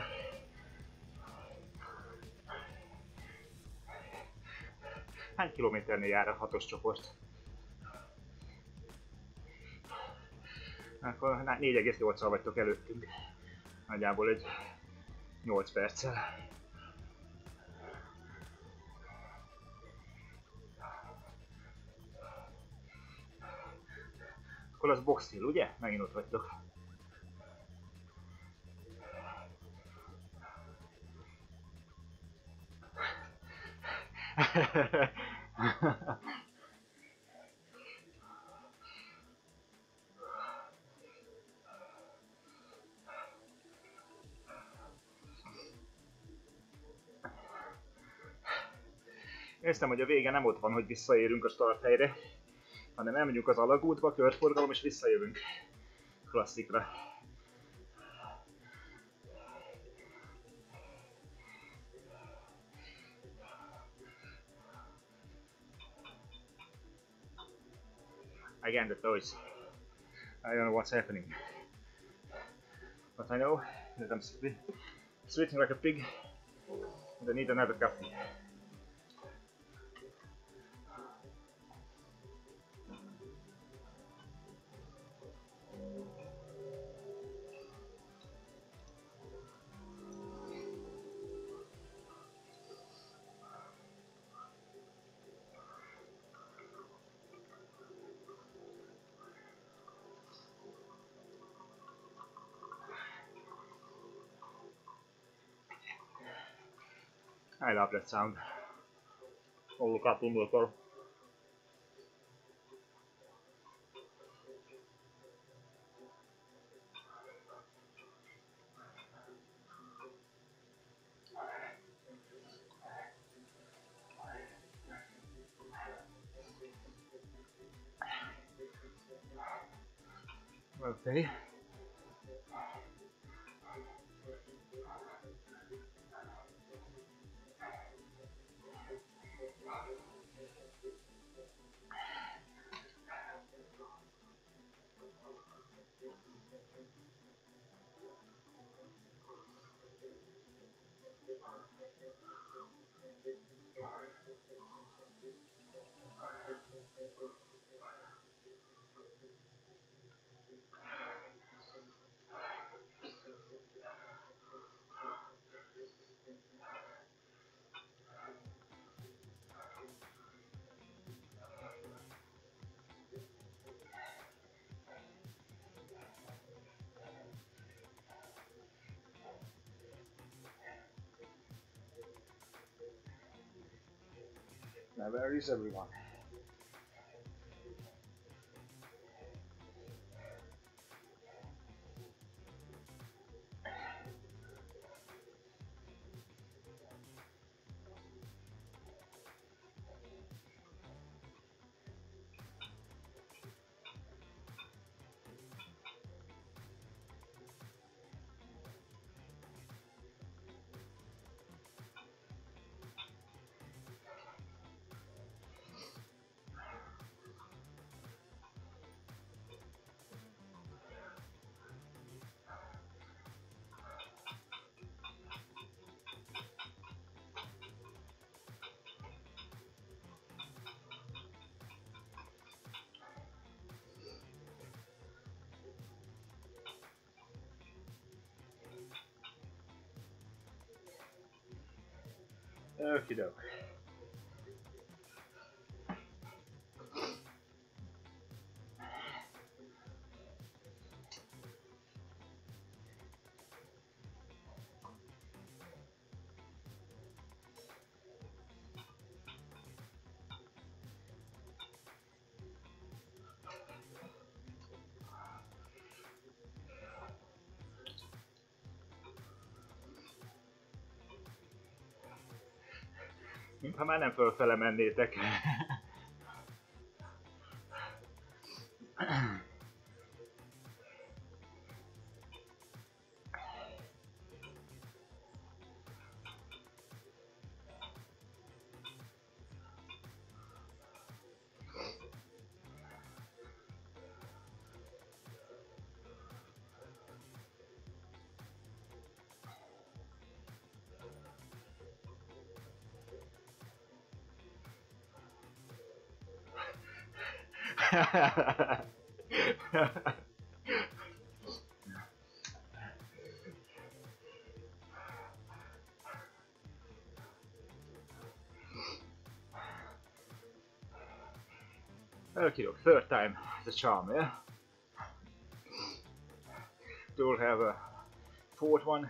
Hány kilométernél jár a 6-os csoport? Akkor 4,8-al vagytok előttünk. Nagyjából egy 8 perccel. Akkor az boxhill, ugye? Megint ott vagytok. Értem, hogy a vége nem ott van, hogy visszaérünk a starthelyre, hanem elmegyünk az alagútba, körforgalom és visszajövünk. Klasszikra. Again, the toys. I don't know what's happening. But I know that I'm sweating like a pig and I need another coffee. I love that sound. Oh, look at the Okay. Now where is everyone? Okie doke. Mintha már nem fölfele mennétek. Okay, look, third time the charm, yeah? We'll have a fourth one.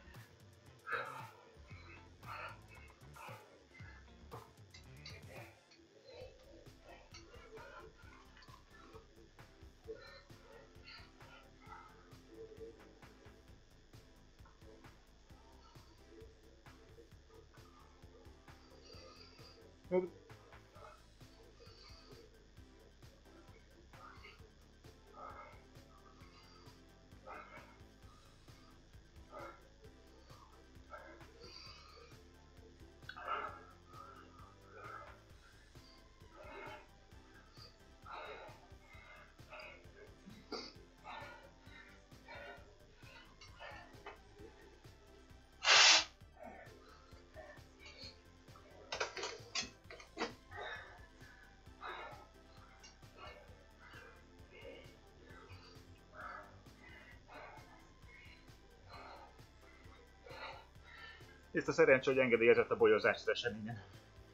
Ezt a szerencsé, hogy engedélyezett a bolyozás az eseményen.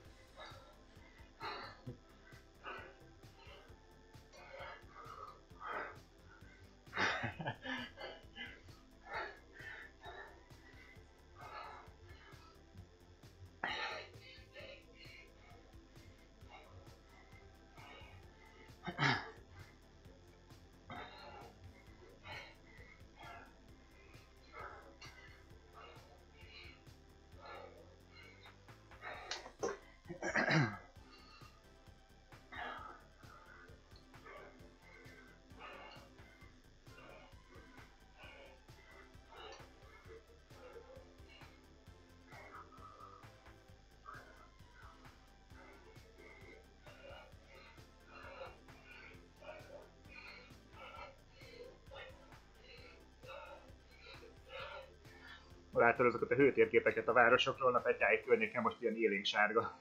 Látod azokat a hőtérképeket a városokról, a Petyái környéken most ilyen élénk sárga.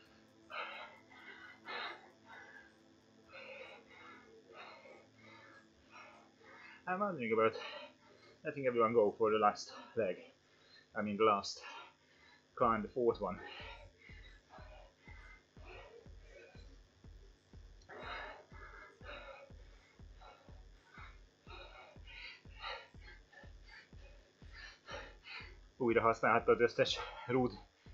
I'm wondering about letting everyone go for the last leg. I mean the last climb, the fourth one. Újra használhattad az összes rúd.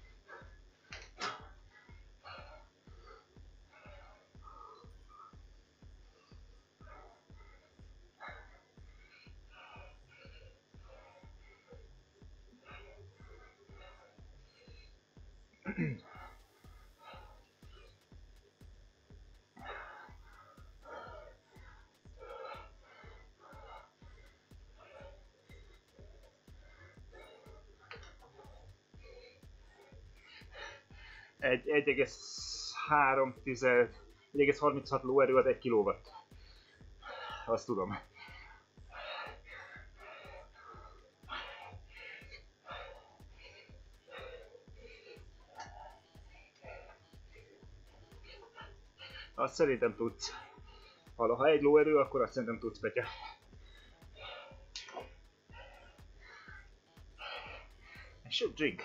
Egy 1,36 lóerő az 1 kilowatt. Azt tudom. Azt szerintem tudsz. Ha 1 lóerő, akkor azt szerintem tudsz, Petya. I should drink.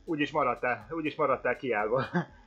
úgyis maradtál kiállva.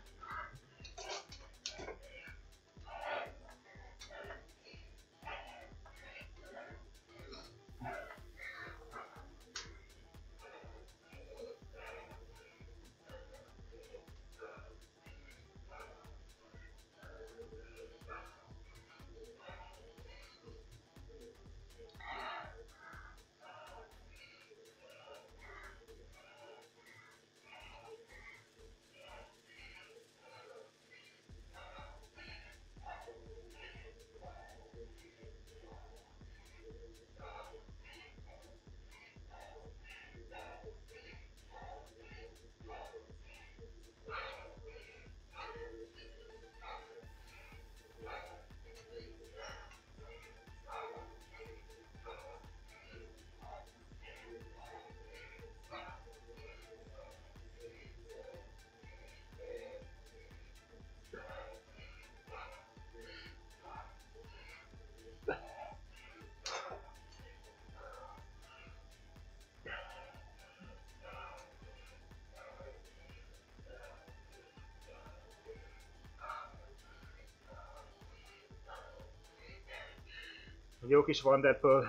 Jó kis Wonderful.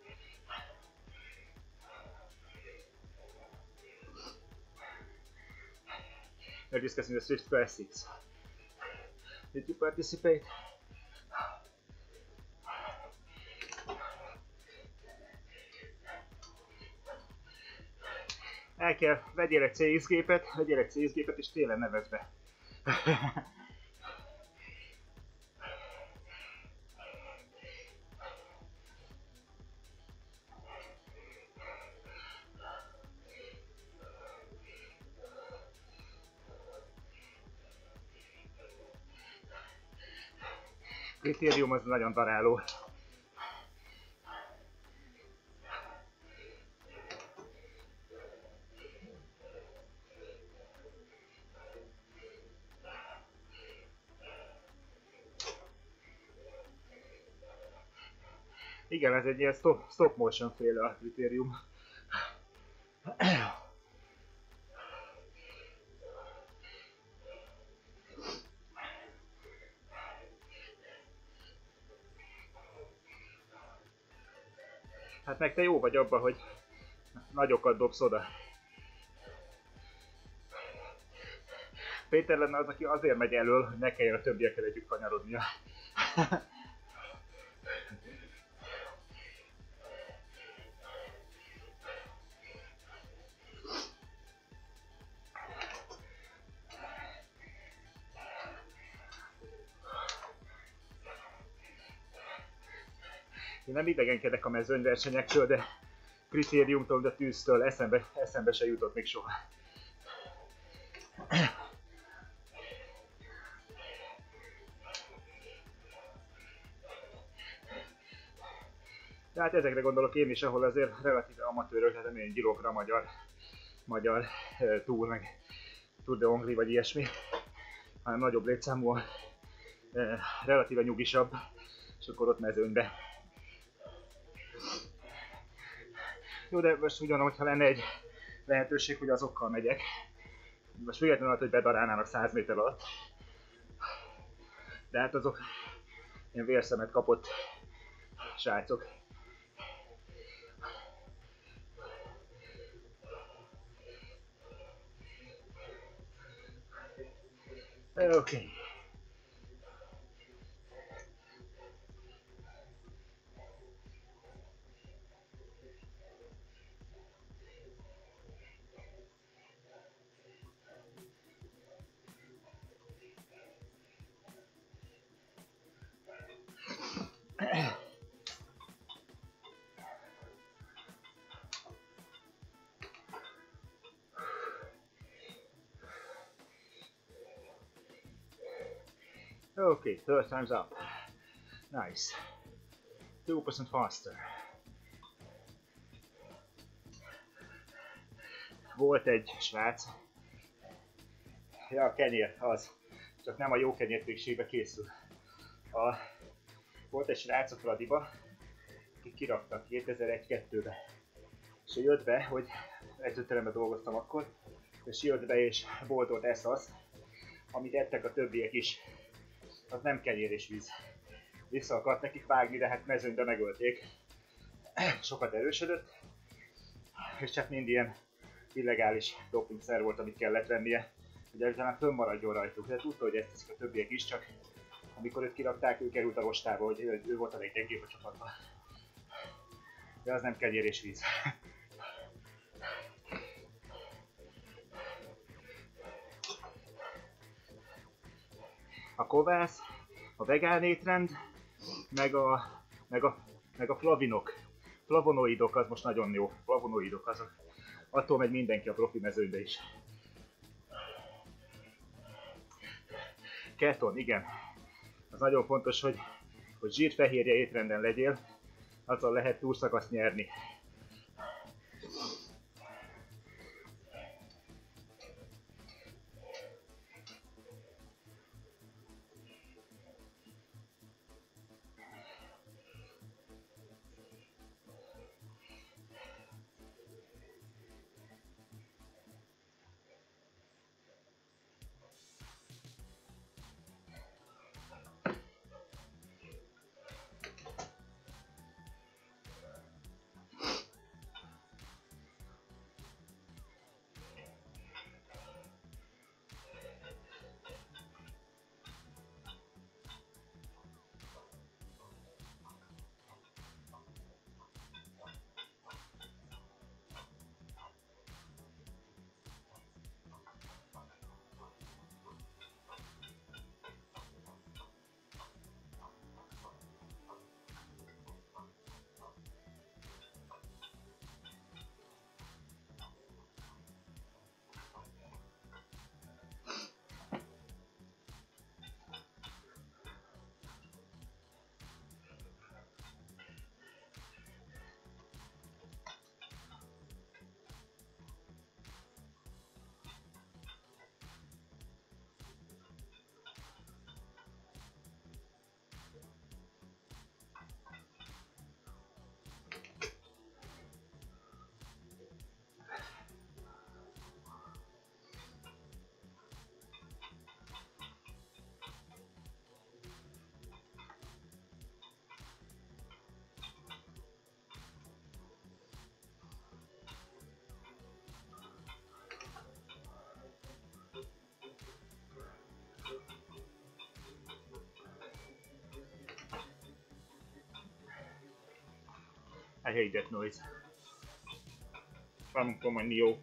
We're discussing the Zwift Classics. Did you participate? Vegyél egy CX gépet, és télen nevezd be. Kritérium az nagyon daráló. Igen, ez egy ilyen stop motion féle a kritérium. Hát meg te jó vagy abban, hogy nagyokat dobsz oda. Péter lenne az, aki azért megy elől, hogy ne kelljen a többiekkel együtt kanyarodnia. Én nem idegenkedek a mezőnyversenyektől, de kritériumtól, de tűztől eszembe se jutott még soha. Tehát ezekre gondolok én is, ahol azért relatíve amatőrök, tehát nem ilyen gyilokra magyar túl, meg Tour de Hongrie vagy ilyesmi, hanem nagyobb létszámú, relatíve nyugisabb, és akkor ott mezőnybe. Jó, de most úgy gondolom, hogyha lenne egy lehetőség, hogy azokkal megyek. Most függetlenül attól, hogy bedarálnának 100 méter alatt. De hát azok ilyen vérszemet kapott srácok. Oké. Okay, third time's up. Nice. 2% faster. Volt egy srác. Ja, a kenyér, az. Csak nem a jó kenyértégségbe készül. Volt egy srác a Fradiba, akik kiraktak 2001-2-be. És jött be, hogy edzőteremben dolgoztam akkor, és jött be és boltot esz, amit ettek a többiek is. Az nem kenyér és víz. Vissza akart nekik vágni, de hát mezőnybe megölték. Sokat erősödött, és csak mind ilyen illegális dopingszer volt, amit kellett vennie, hogy egyáltalán fönnmaradjon rajtuk. De tudta, hogy ezt teszik a többiek is, csak amikor őt kirakták, ő került a rostába, hogy ő volt a leggyengébb a csapatban. De az nem kenyér és víz. A kovász, a vegán étrend, meg a flavinok. Flavonoidok az most nagyon jó. Flavonoidok azok. Attól megy mindenki a profi mezőnybe is. Keton, igen. Az nagyon fontos, hogy zsírfehérje étrenden legyél, azzal lehet túlszakaszt nyerni. I hate that noise. Coming from my Neo.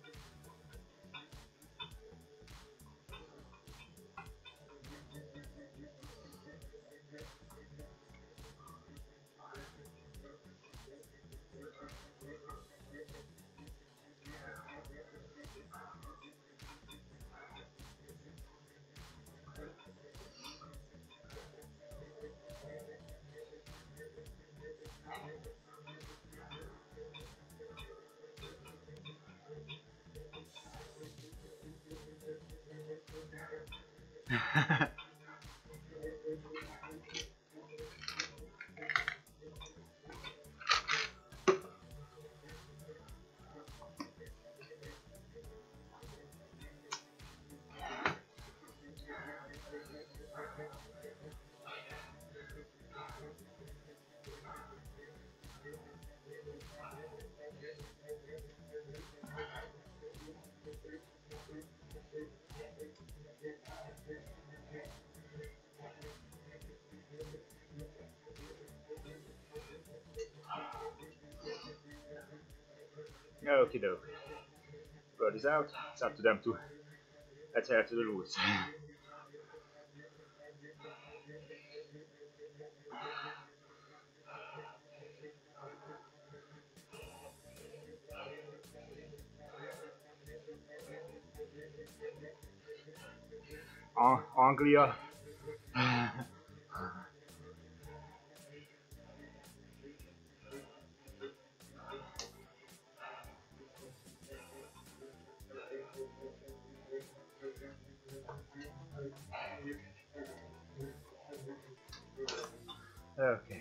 Okie doke. Bird is out. It's up to them to adhere to the rules. Anglia. Okay.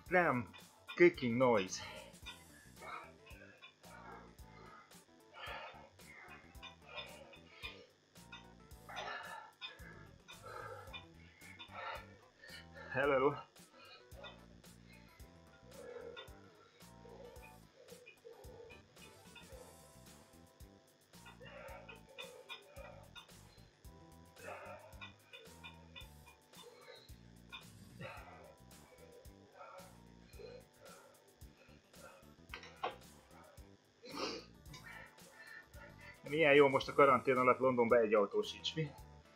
damn clicking noise. Hello. Milyen jó most a karantén alatt Londonba egy autó sincs, mi?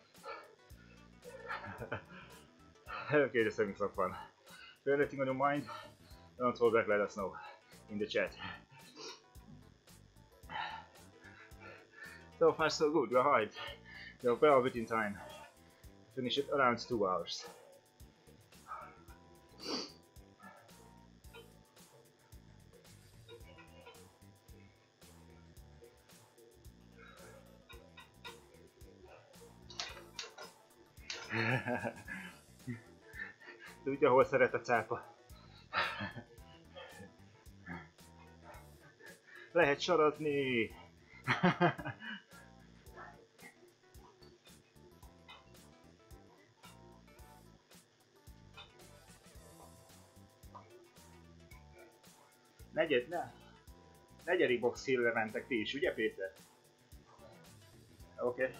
Okay, just having some fun. If you have anything on your mind, don't hold back, let us know in the chat. So far so good, we're hard. We're well within time. Finish it around 2 hours. Tudja, hol szeret a cápa. Lehet sarazni. Negyedik box hill-re mentek ti is, ugye Péter? Oké. Okay.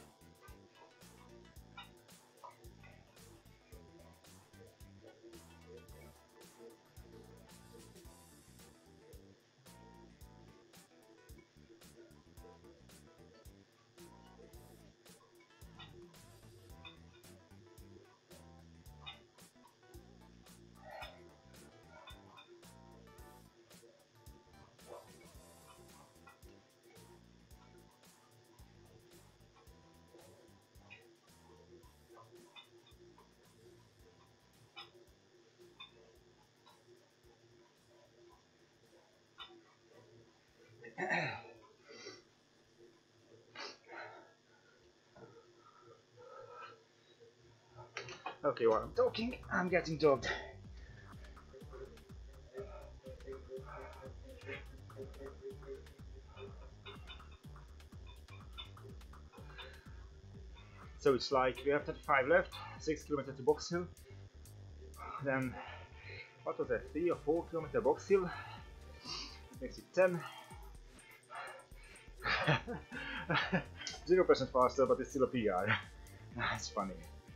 Okay, while I'm talking, I'm getting dogged. So it's like we have 35 left, 6 km to Box Hill. Then, what was that, 3 or 4 km Box Hill? Makes it 10. 0% faster, but it's still a PR. That's funny.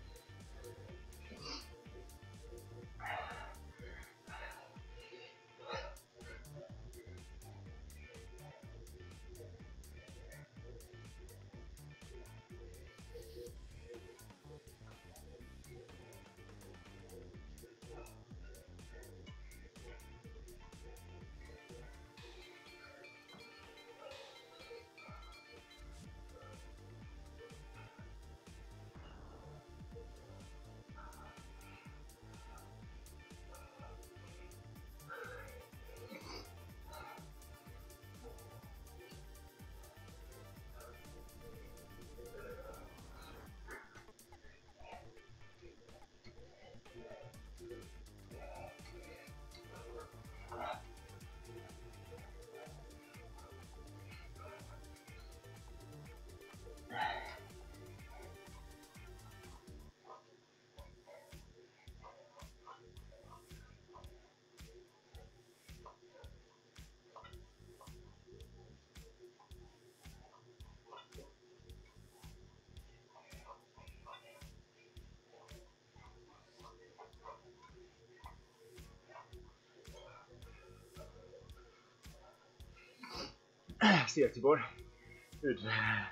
Szia Tibor! Üdv!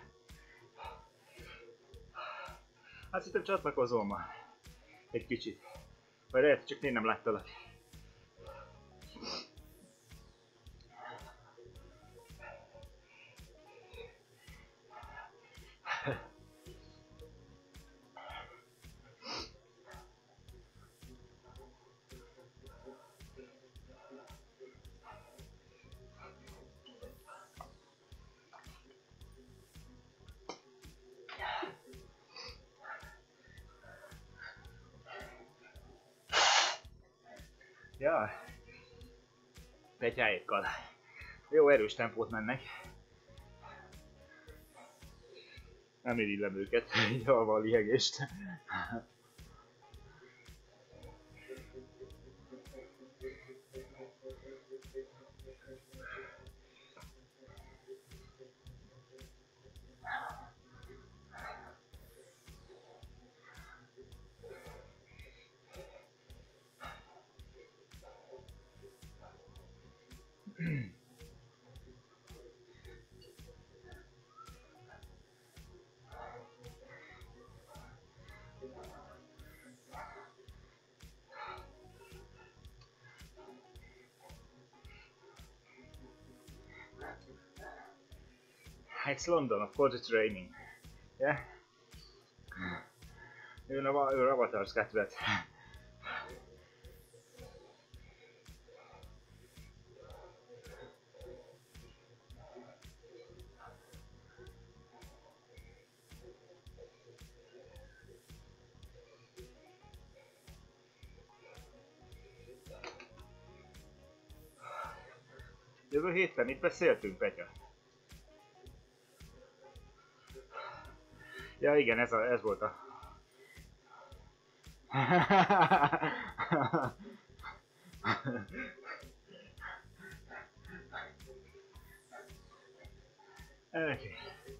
Hát szerintem csatlakozom ma. Egy kicsit. Vagy lehet, csak én nem láttalak. Ja, petyáékkal. Jó erős tempót mennek. Nem irigylem őket, így halva a lihegést. It's London, of course it's raining. Yeah? Jön a avatars kedvet. Jövő héten mit beszéltünk, Petya? Ja igen, ez volt a... Okay.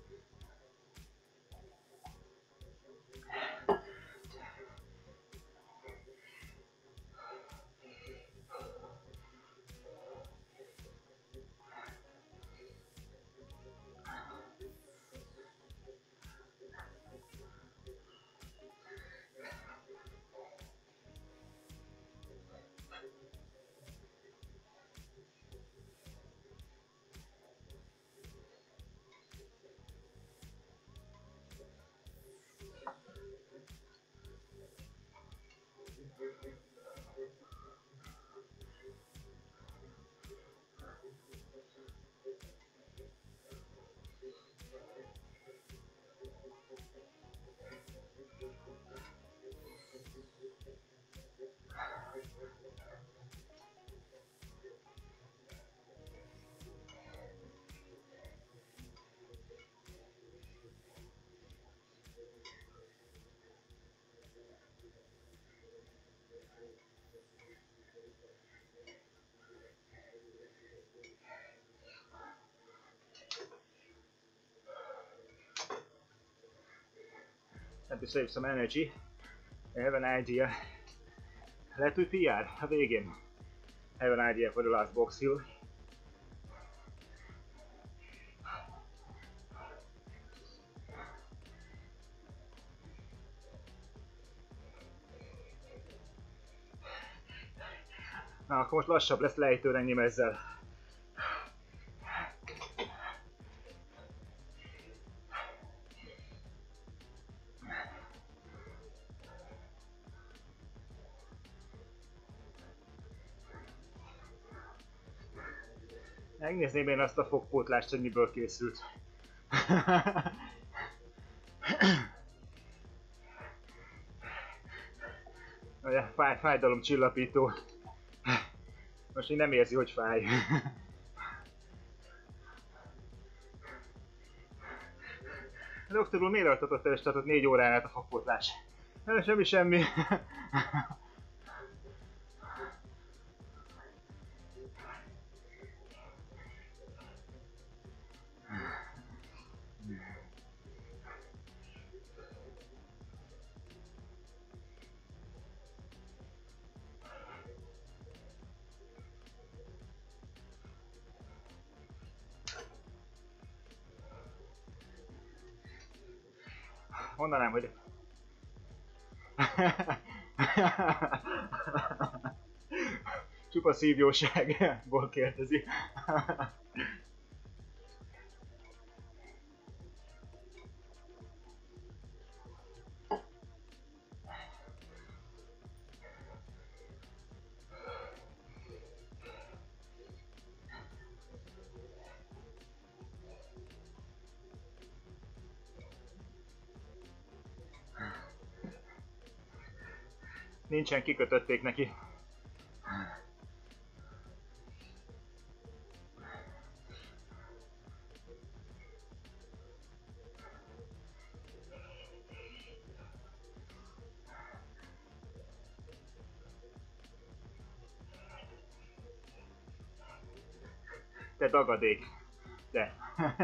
And to save some energy, I have an idea. Lehet, hogy PR a végén. I have an idea for the last box hill. Na, akkor most lassabb lesz lejtőrengnyim ezzel. Megnézném én azt a fogpótlást, hogy miből készült. Ugye, fájdalomcsillapító. Most még nem érzi, hogy fáj. A doktor úr miért altatott el és tartott 4 órán át a fogpótlás? Semmi. Mondanám, hogy... Csupa szívjóságból kérdezi. Nincsen, kikötötték neki. Te dagadék. Te.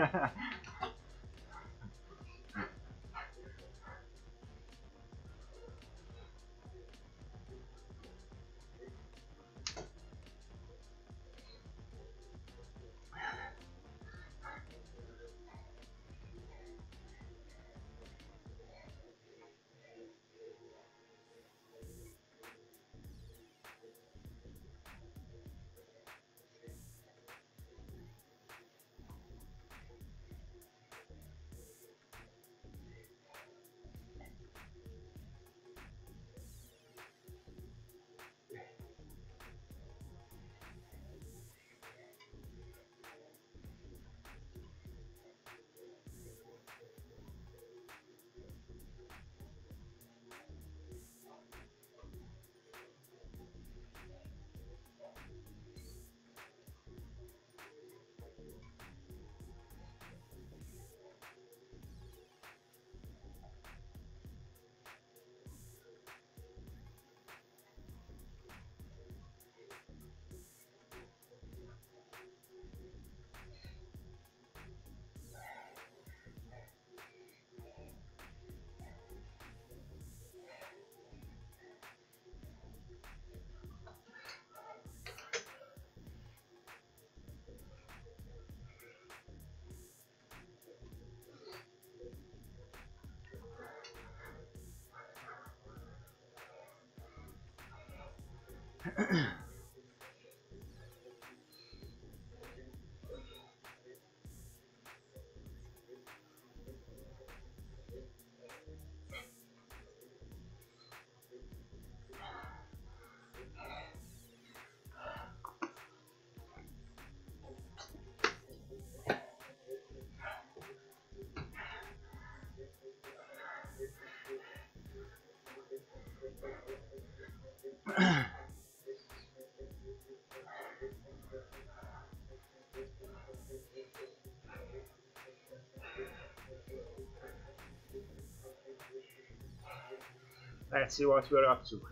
Let's see what we're up to.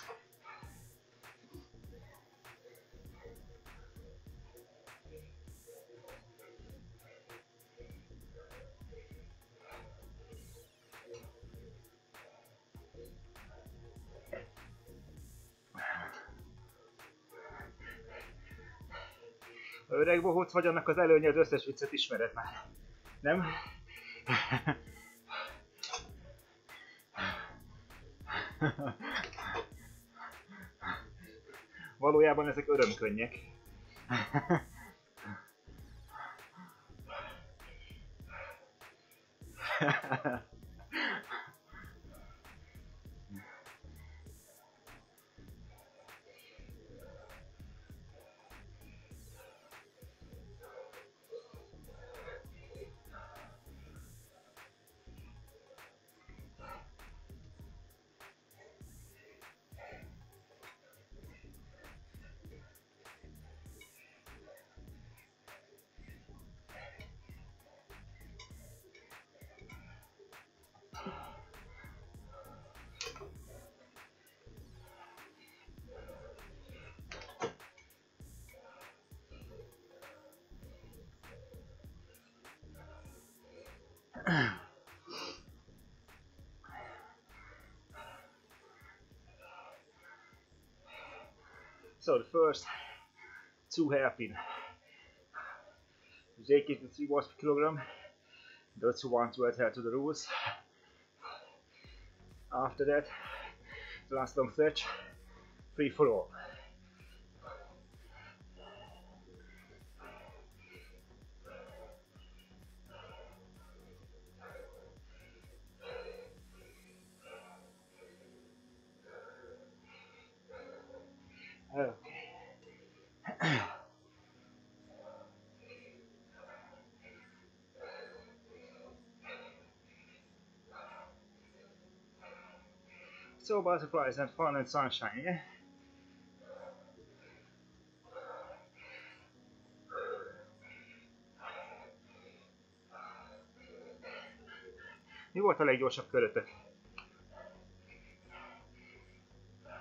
Öreg bohóc vagy, annak az előnye, az összes viccet ismered már. Nem? Valójában ezek örömkönnyek. So the first two hairpin. Jake is the 3 watts per kilogram. Those who want to adhere to the rules. After that, the last long stretch, free for all. Okay. So butterflies and fun and sunshine, yeah? Mi volt a leggyorsabb körötök?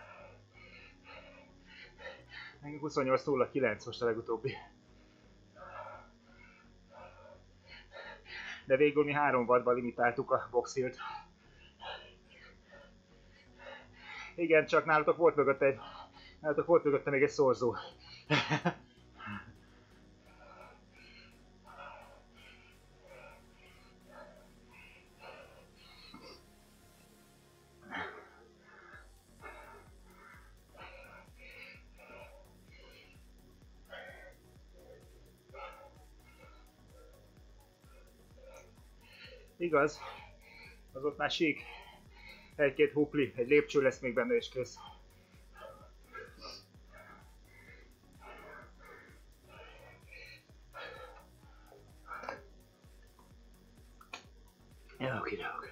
Nekünk 28:09 most a legutóbbi. de végül mi 3 wattba limitáltuk a boxhilt. Igen, csak nálatok volt mögötte még egy szorzó. Igaz, az ott már sík. Egy-két hupli, egy lépcső lesz még benne és kész. Okidok.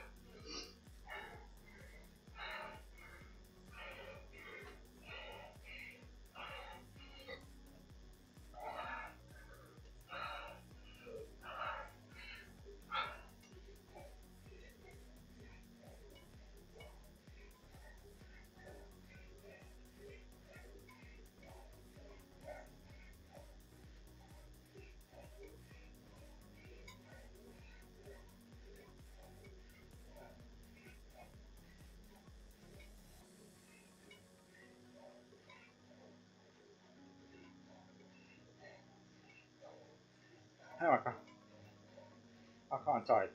I can't type.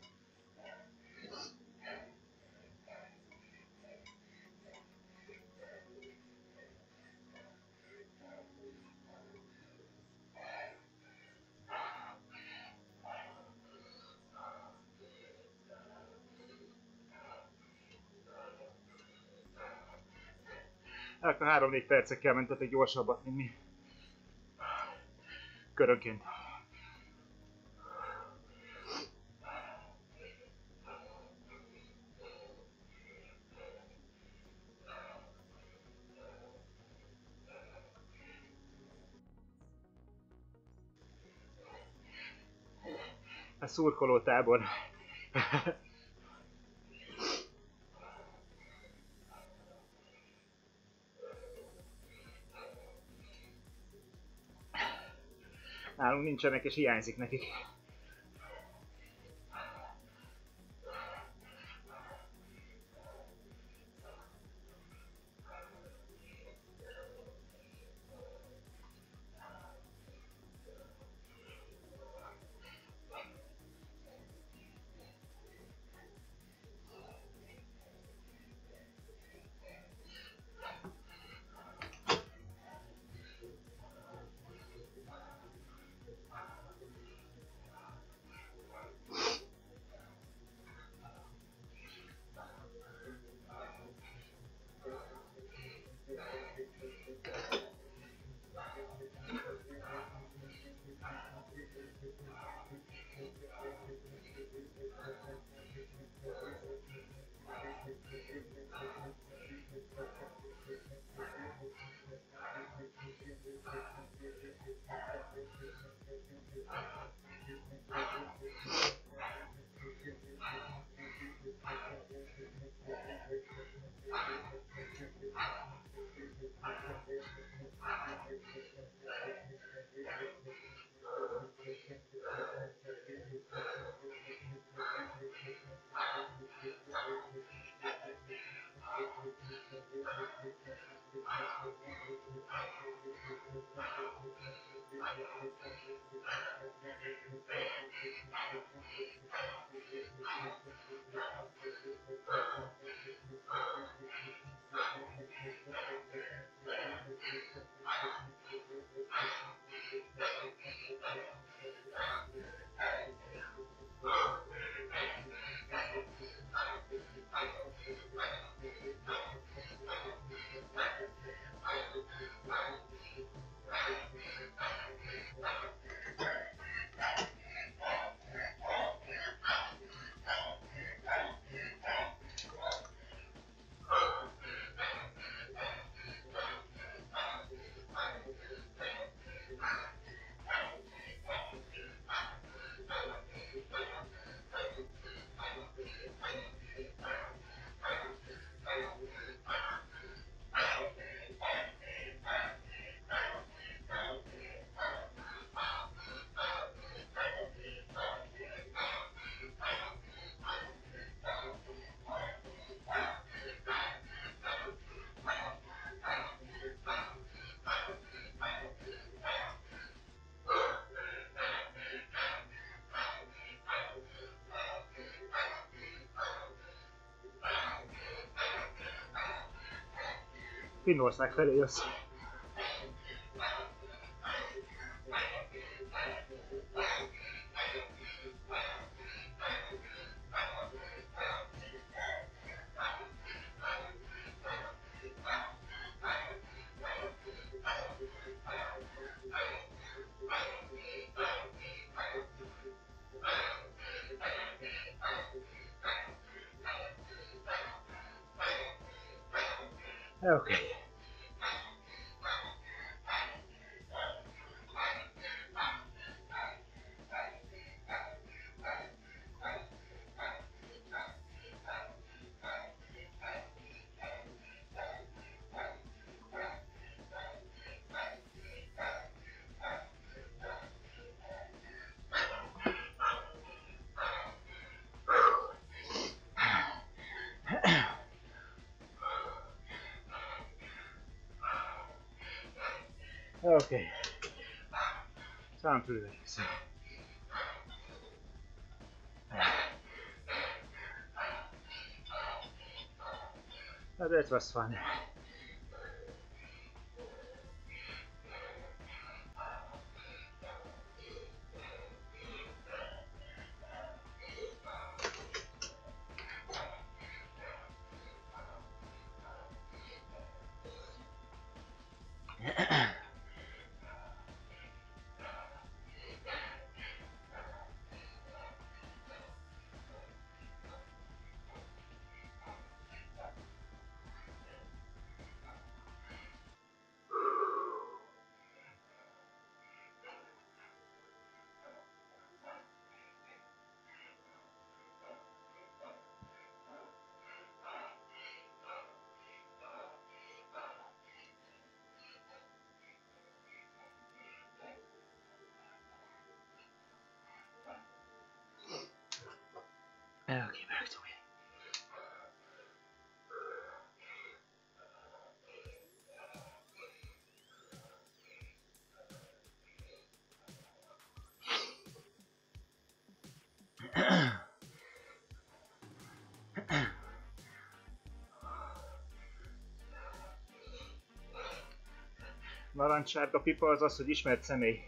Akkor 3-4 percekkel mentetek gyorsabbat, mint mi. Körönként. A szurkoló tábor. Nálunk nincsenek és hiányzik nekik. Finnország felé jössz. Oké. Okay. Time to relax. That was fun. Okay, back to it. Narancssárga pipa az az, hogy ismert személy.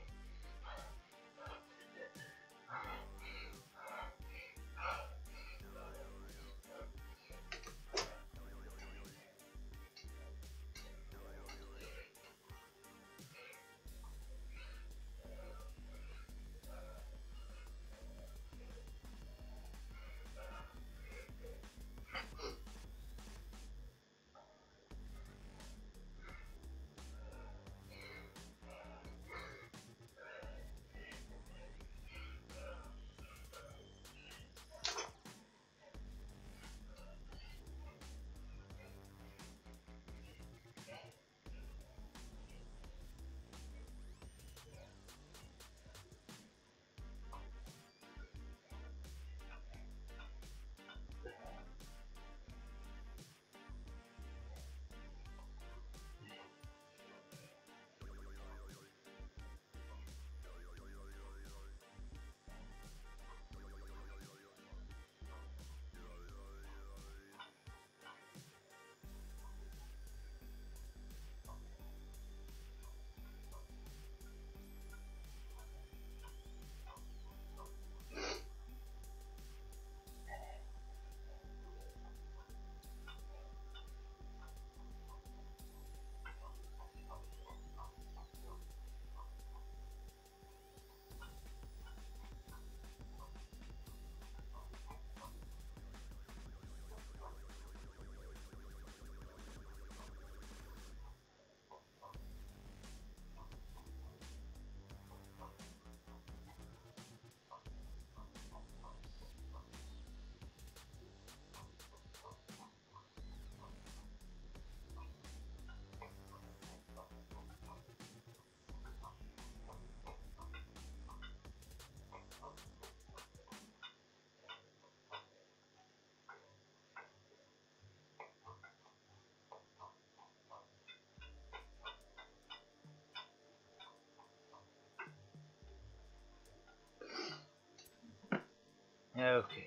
Okay.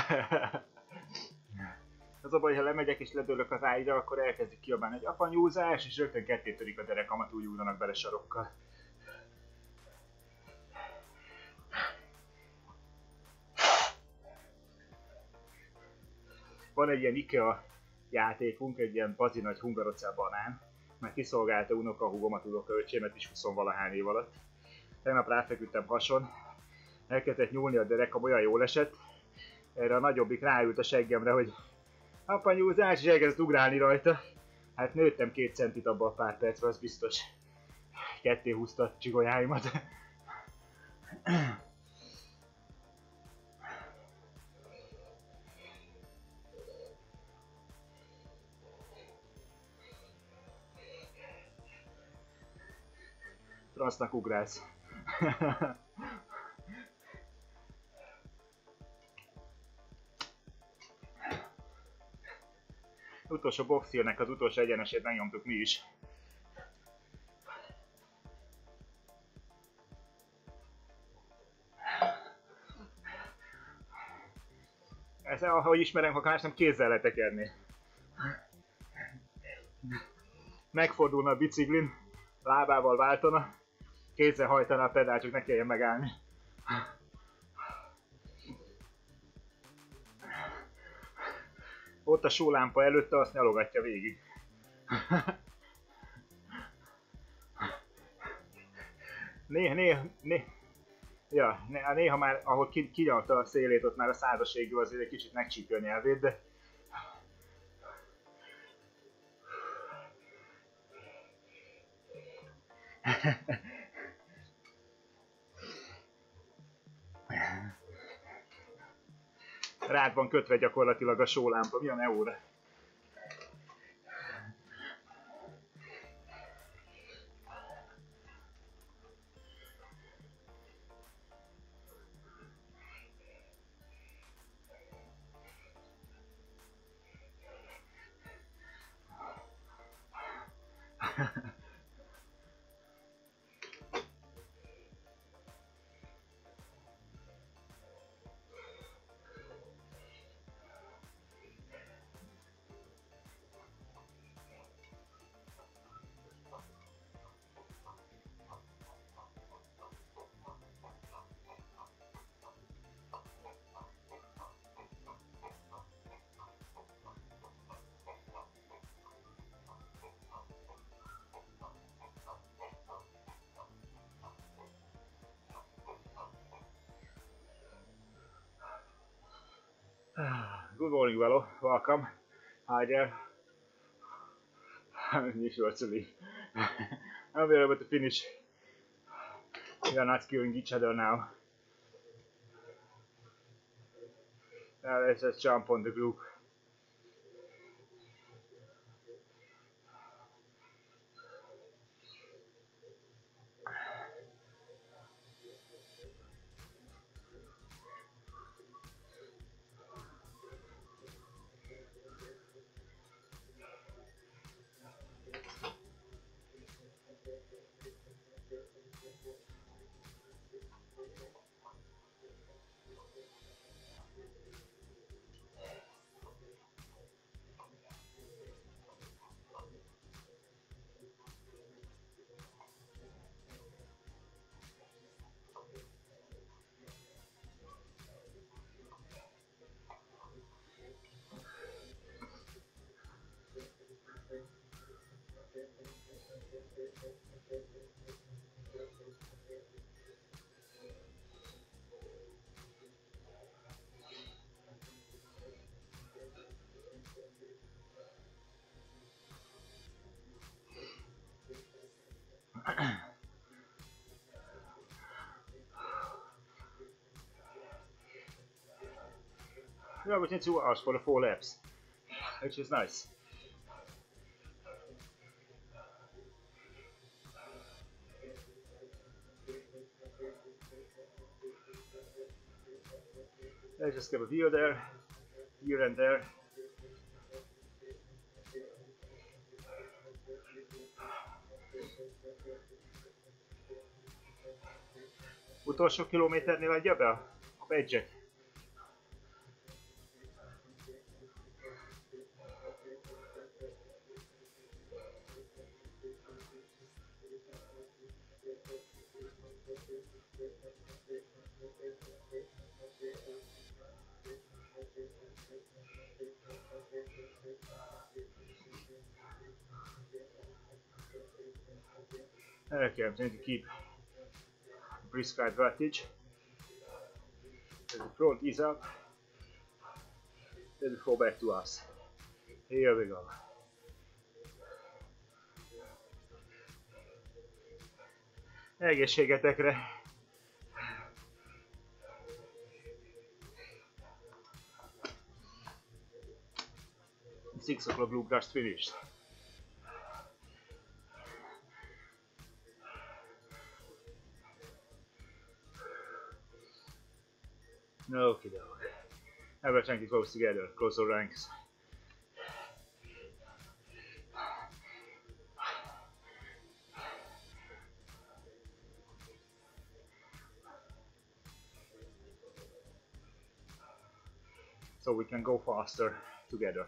Az a baj, ha lemegyek és ledőlök az ágyra, akkor elkezdik kiabálni, hogy apanyúzás, és rögtön ketté törik a derekamat, úgy ugranak bele sarokkal. Van egy ilyen IKEA játékunk, egy ilyen bazi nagy hungarocell banán, mert kiszolgálta unokahúgomat, unokaöcsémet is 20-valahány év alatt. Tegnap ráfeküdtem hason, elkezdett nyúlni a derekam, olyan jól esett, erre a nagyobbik ráült a seggemre, hogy apanyúzás, és elkezdett ugrálni rajta. Hát nőttem 2 centit abban a pár percben, az biztos. Ketté húzta a csigolyáimat. Transznak ugrálsz. Utolsó boxhírnek az utolsó egyenesét megnyomtuk mi is. Ezt ahogy ismerem, ha más nem kézzel letekerni. Megfordulna a biciklin, lábával váltana, kézzel hajtana a pedált, csak ne kelljen megállni. Ott a sólámpa előtte, azt nyalogatja végig. Néha már, ahogy kinyalta a szélét, ott már a százas égő azért egy kicsit megcsípja a nyelvét, de... Rád van kötve gyakorlatilag a sólámpa, mi a neóra? Good morning, fellow. Welcome. Hi there. I'm new short to leave. And we're able to finish. We are not killing each other now. Now let's just jump on the group. Yeah, within 2 hours for the 4 laps, which is nice. Let's just get a view there, here and there. Utolsó kilométernél adja be a badge-et. I'm trying to keep prescribed wattage. The front is up. Then we fall back to us. Here we go. Egészségetekre! 6 o'clock loop just finished. Okie doke. Now we're trying to close together, close our ranks. So we can go faster together.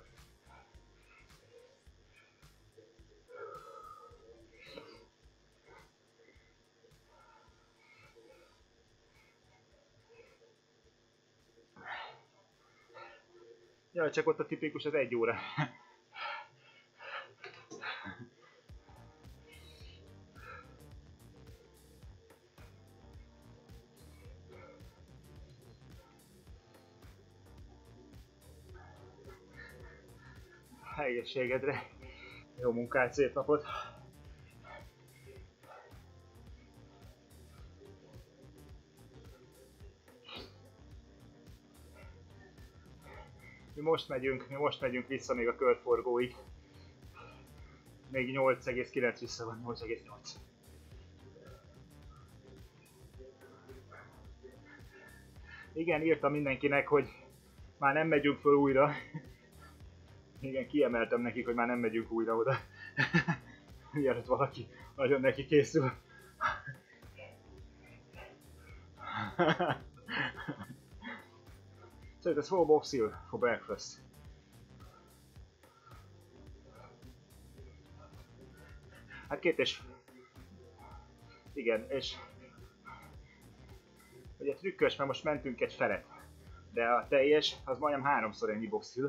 Jaj, csak ott a tipikus az 1 óra. Egészségedre! Jó munkát, szép napot! Mi most megyünk vissza még a körforgóig. Még 8,9 vissza van, 8,8. Igen, írtam mindenkinek, hogy már nem megyünk föl újra. Igen, kiemeltem nekik, hogy már nem megyünk újra oda. Mielőtt valaki nagyon neki készül. So it was 4 box here for breakfast. Hát 2 és... Igen, és... Ugye trükkös, mert most mentünk egy felet. De a teljes, az majdnem 3-szor ennyi box hill.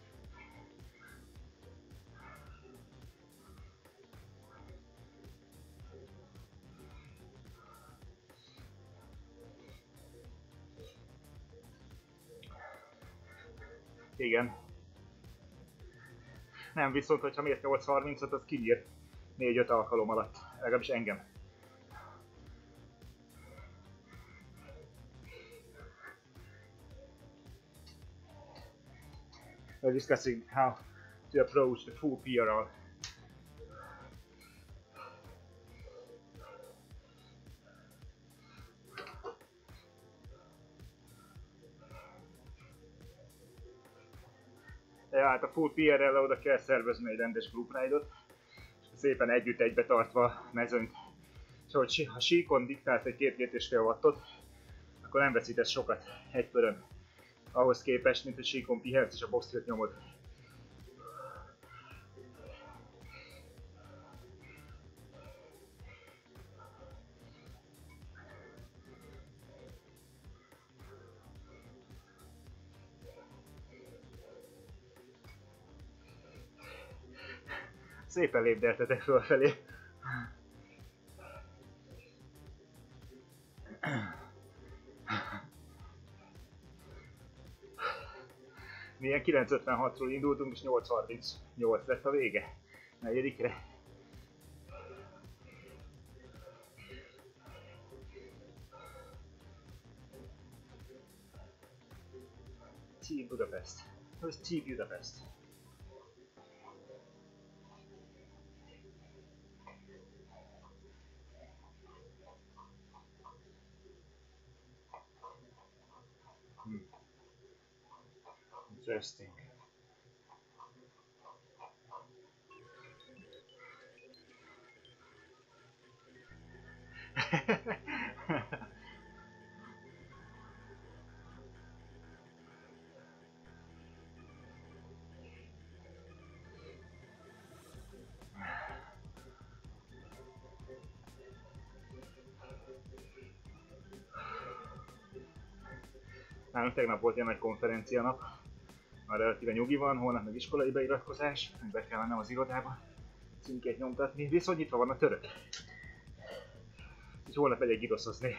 Igen. Nem, viszont hogyha miért 8.30-at, az kinyír 4-5 alkalom alatt. Legalábbis engem. We're discussing how to approach the full PRL. Ja, hát a full PRL-re oda kell szervezni egy rendes group ride-ot, szépen együtt egybe tartva a mezőnyt. És hogy ha síkon diktálsz egy 2-2,5 wattot, akkor nem veszítesz sokat egy körön. Ahhoz képest, mint hogy síkon pihensz és a boxhilt nyomod. Szépen lépdeltetek fölfelé. Mi ilyen 9.56-ról indultunk és 8.38 lett a vége. 4-re. Team Budapest. Who's Team Budapest? Interesting. Nálunk tegnap volt ilyen nagy konferencia nap. Már relatíve nyugi van, holnap meg iskolai beiratkozás, be kell mennem az irodába címkét nyomtatni, viszont nyitva van a török. Így holnap megyek giroszozni.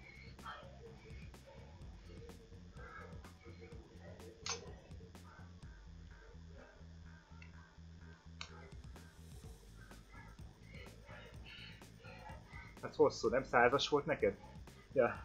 Ez hosszú, nem 100-as volt neked? Ja.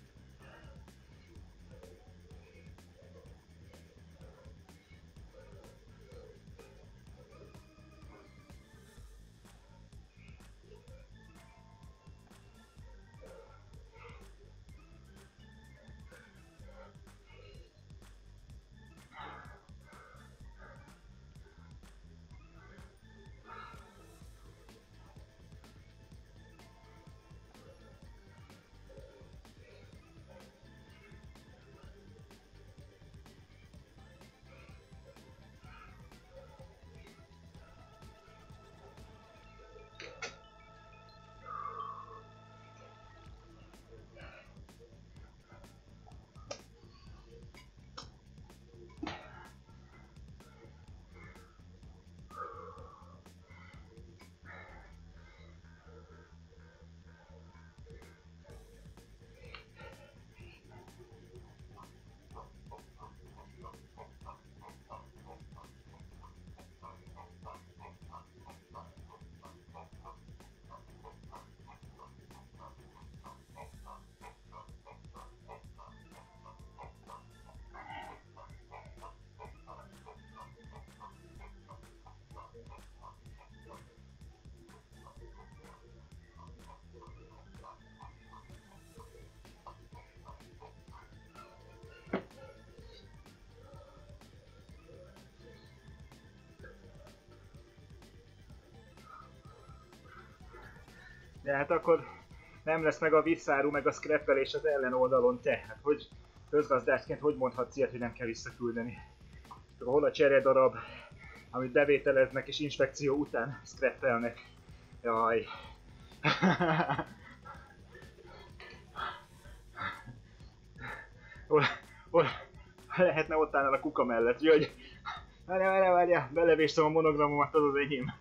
De hát akkor nem lesz meg a visszáru, meg a scrappelés az ellenoldalon, te. Hát hogy közgazdászként hogy mondhatsz ilyet, hogy nem kell visszaküldeni? Hol a cseredarab, amit bevételeznek és inspekció után scrappelnek? Jaj. hol lehetne ott állni a kuka mellett, hogy várjál, belevéssem a monogramomat, az az enyém.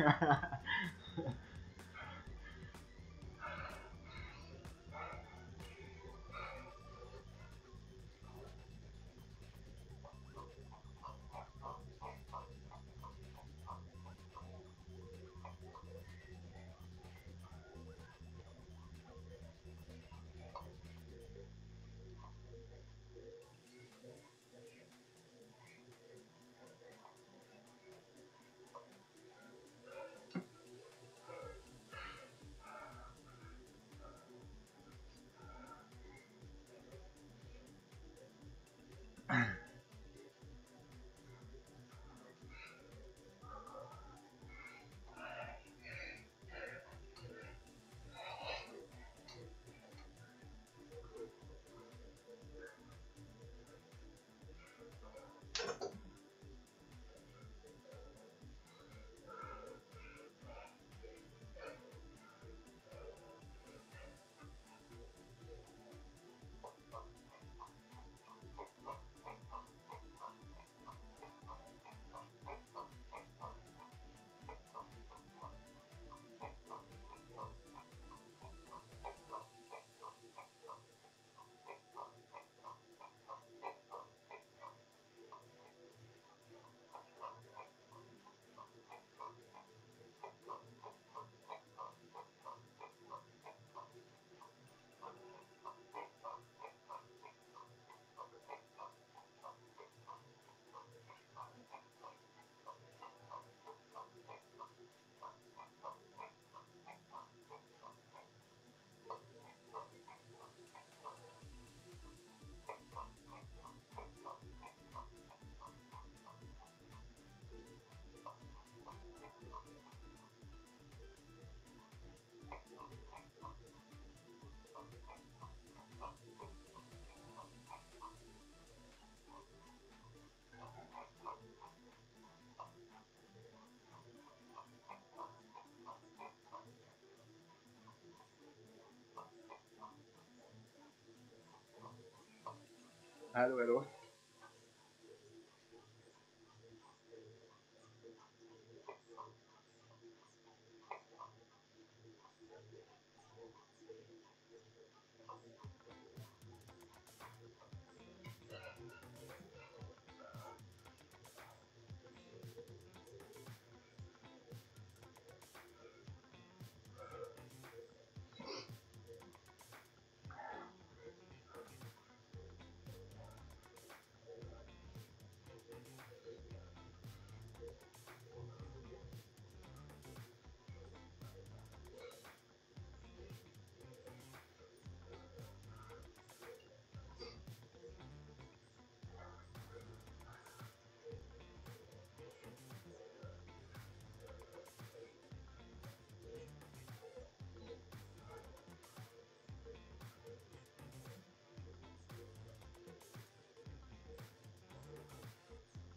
Hello.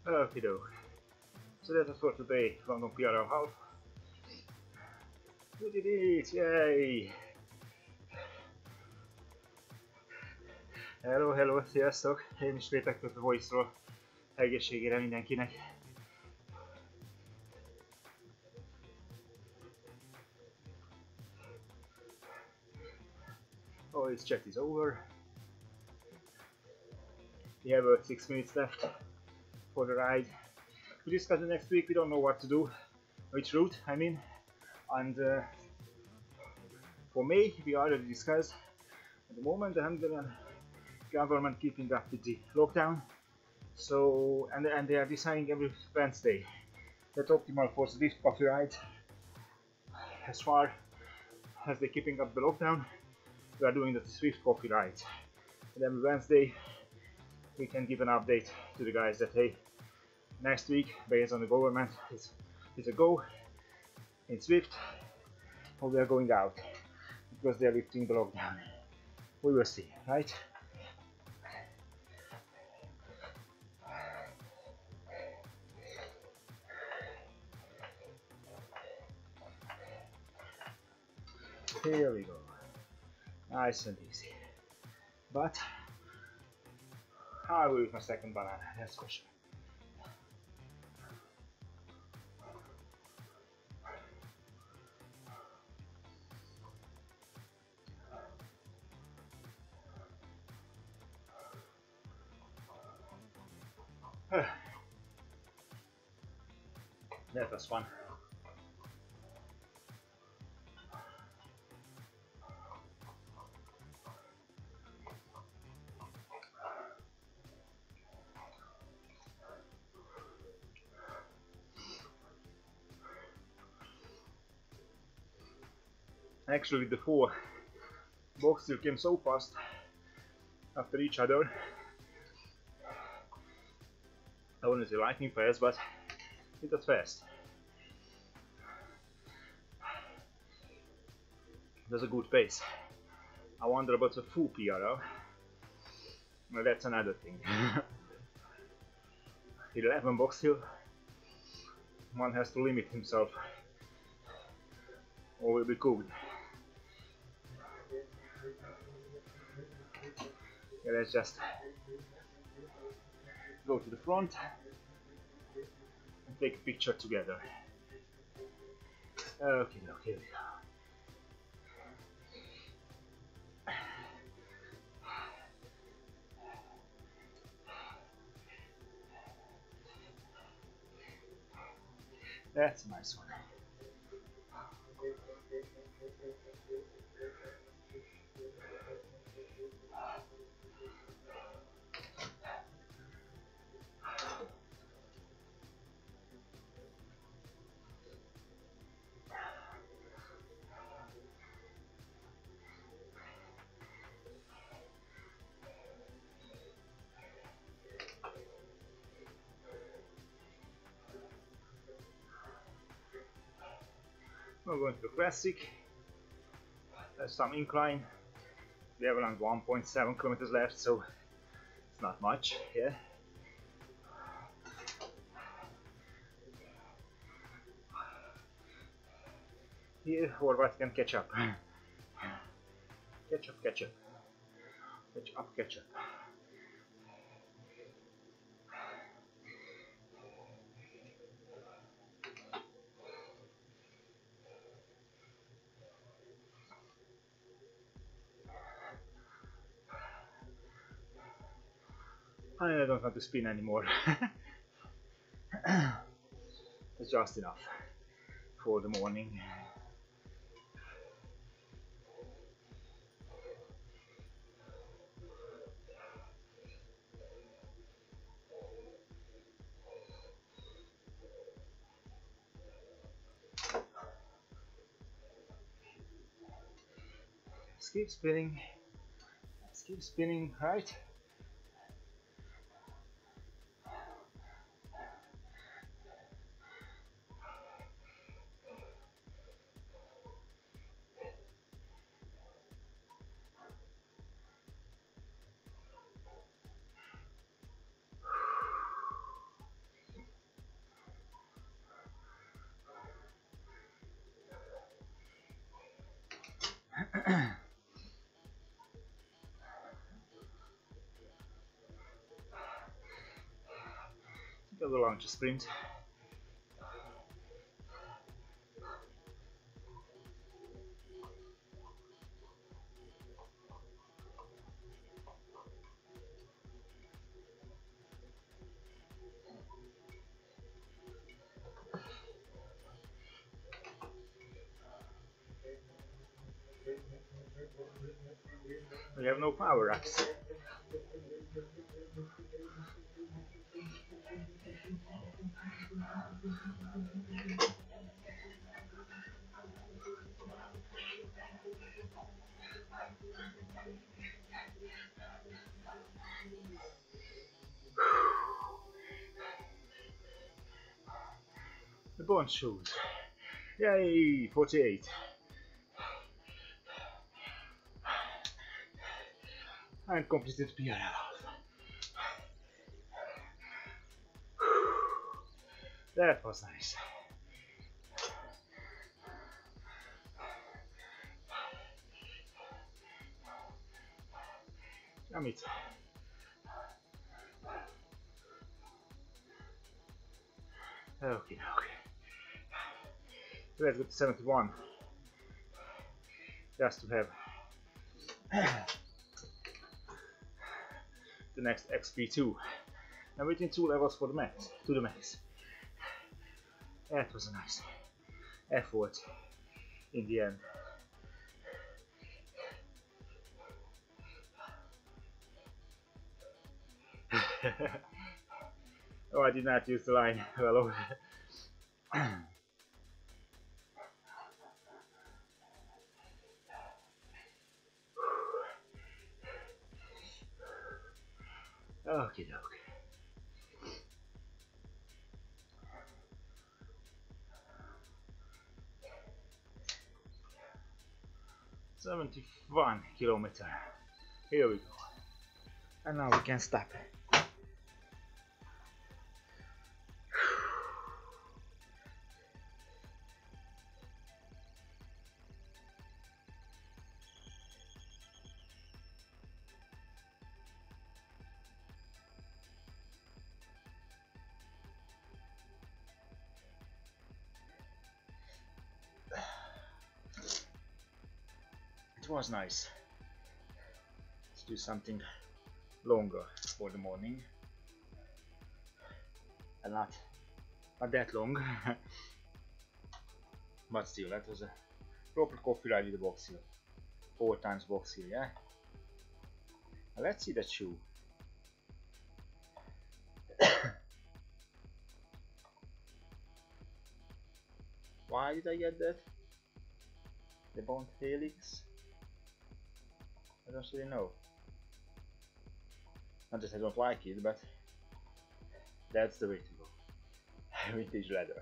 Okay, doke. So that's it for today. London PRL half. We did it! Yay! Hello, hello, sziasztok! Én is létek a Voice-ról. Egészségére mindenkinek! Oh, his chat is over. We have 6 minutes left for the ride. We discuss the next week. We don't know what to do, which route I mean, and for May we already discussed. At the moment the Hungarian government keeping up with the lockdown, so and they are deciding every Wednesday that's optimal for ZCoffee Ride. As far as they're keeping up the lockdown, we are doing the ZCoffee Ride, and every Wednesday we can give an update to the guys that hey, next week based on the government is a go in Zwift, or we are going out because they are lifting the lockdown. We will see, right? Here we go. Nice and easy. But how I will use my second banana? That's the question. That was fun. Actually, the 4 boxes came so fast after each other. I wouldn't say lightning fast, but it was fast. It was a good pace. I wonder about the full PRL. Well, that's another thing. 11 box hill. One has to limit himself, or will be cooked. Yeah, let's just go to the front and take a picture together. Okay, here we go. That's a nice one. We're going to the classic. There's some incline. We have around 1.7 kilometers left, so it's not much. Yeah. Here, or what can catch up? Catch up, catch up. Catch up, catch up. I don't want to spin anymore. It's just enough for the morning. Let's keep spinning. Let's keep spinning, right? Go launch a sprint. We have no power ups. The Bond shoes. Yay! 48. And completed PRL. That was nice. Damn it. Okay. Let's go to 71. Just to have the next XP2. I'm waiting 2 levels for the max, to the max. That was a nice effort in the end. Oh, I did not use the line well over. Okay. 71 kilometer. Here we go. And now we can stop. It was nice. Let's do something longer for the morning, and not that long. But still, that was a proper coffee ride with the box heel. 4 times box heel, yeah. Now let's see that shoe. Why did I get that? The Bond Helix? I don't really know. Not that I don't like it, but that's the way to go. Vintage leather.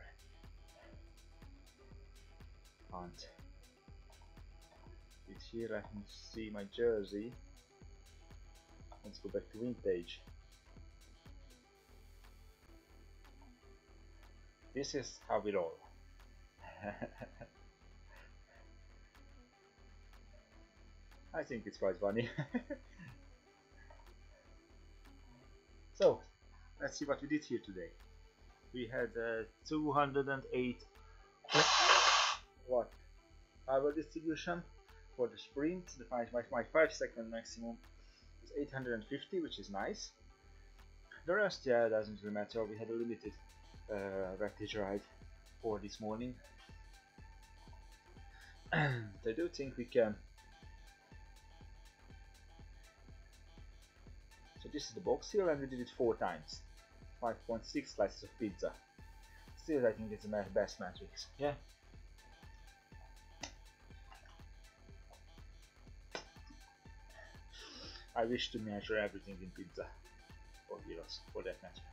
And it's here. I can see my jersey. Let's go back to vintage. This is how we roll. I think it's quite funny. So, let's see what we did here today. We had 208 watt power distribution for the sprint. My 5-second maximum is 850, which is nice. The rest, yeah, doesn't really matter. We had a limited wattage ride for this morning. I do think we can. So this is the box heel, and we did it 4 times. 5.6 slices of pizza. Still, I think it's the best matrix. Yeah. I wish to measure everything in pizza, or gyros, for that matter.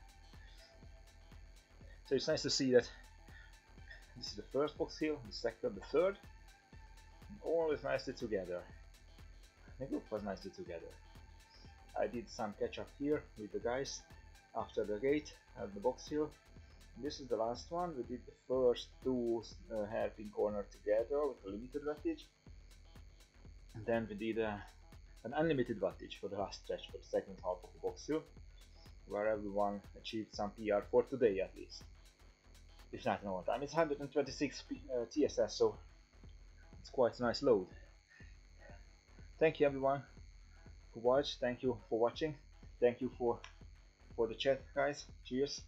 So it's nice to see that this is the first box heel, the second, the third, and all is nicely together. The group was nicely together. I did some catch up here with the guys after the gate at the box heel. This is the last one. We did the first 2 hairpin corner together with a limited wattage, and then we did an unlimited wattage for the last stretch for the second half of the box heel. where everyone achieved some PR for today at least. If not in all time. It's 126 TSS, so it's quite a nice load. Thank you everyone thank you for watching. Thank you for the chat, guys. Cheers.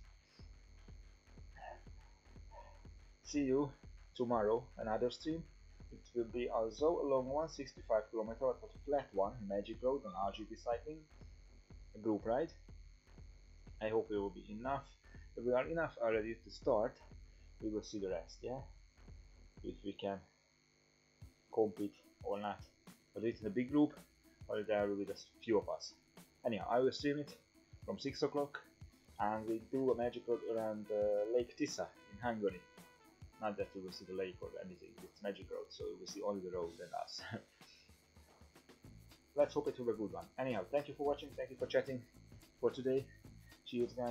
See you tomorrow, another stream. It will be also a long one, 65 km, but a flat one, Magic Road on RGB cycling, a group ride. I hope it will be enough. If we are enough already to start, we will see the rest, yeah? If we can compete or not. But it's in a big group, or there will be just few of us. Anyhow, I will stream it from 6 o'clock, and we do a Magic Road around Lake Tisa in Hungary. Not that you will see the lake or anything, it's Magic Road, so you will see only the road and us. Let's hope it will be a good one. Anyhow, thank you for watching, thank you for chatting for today. Cheers guys.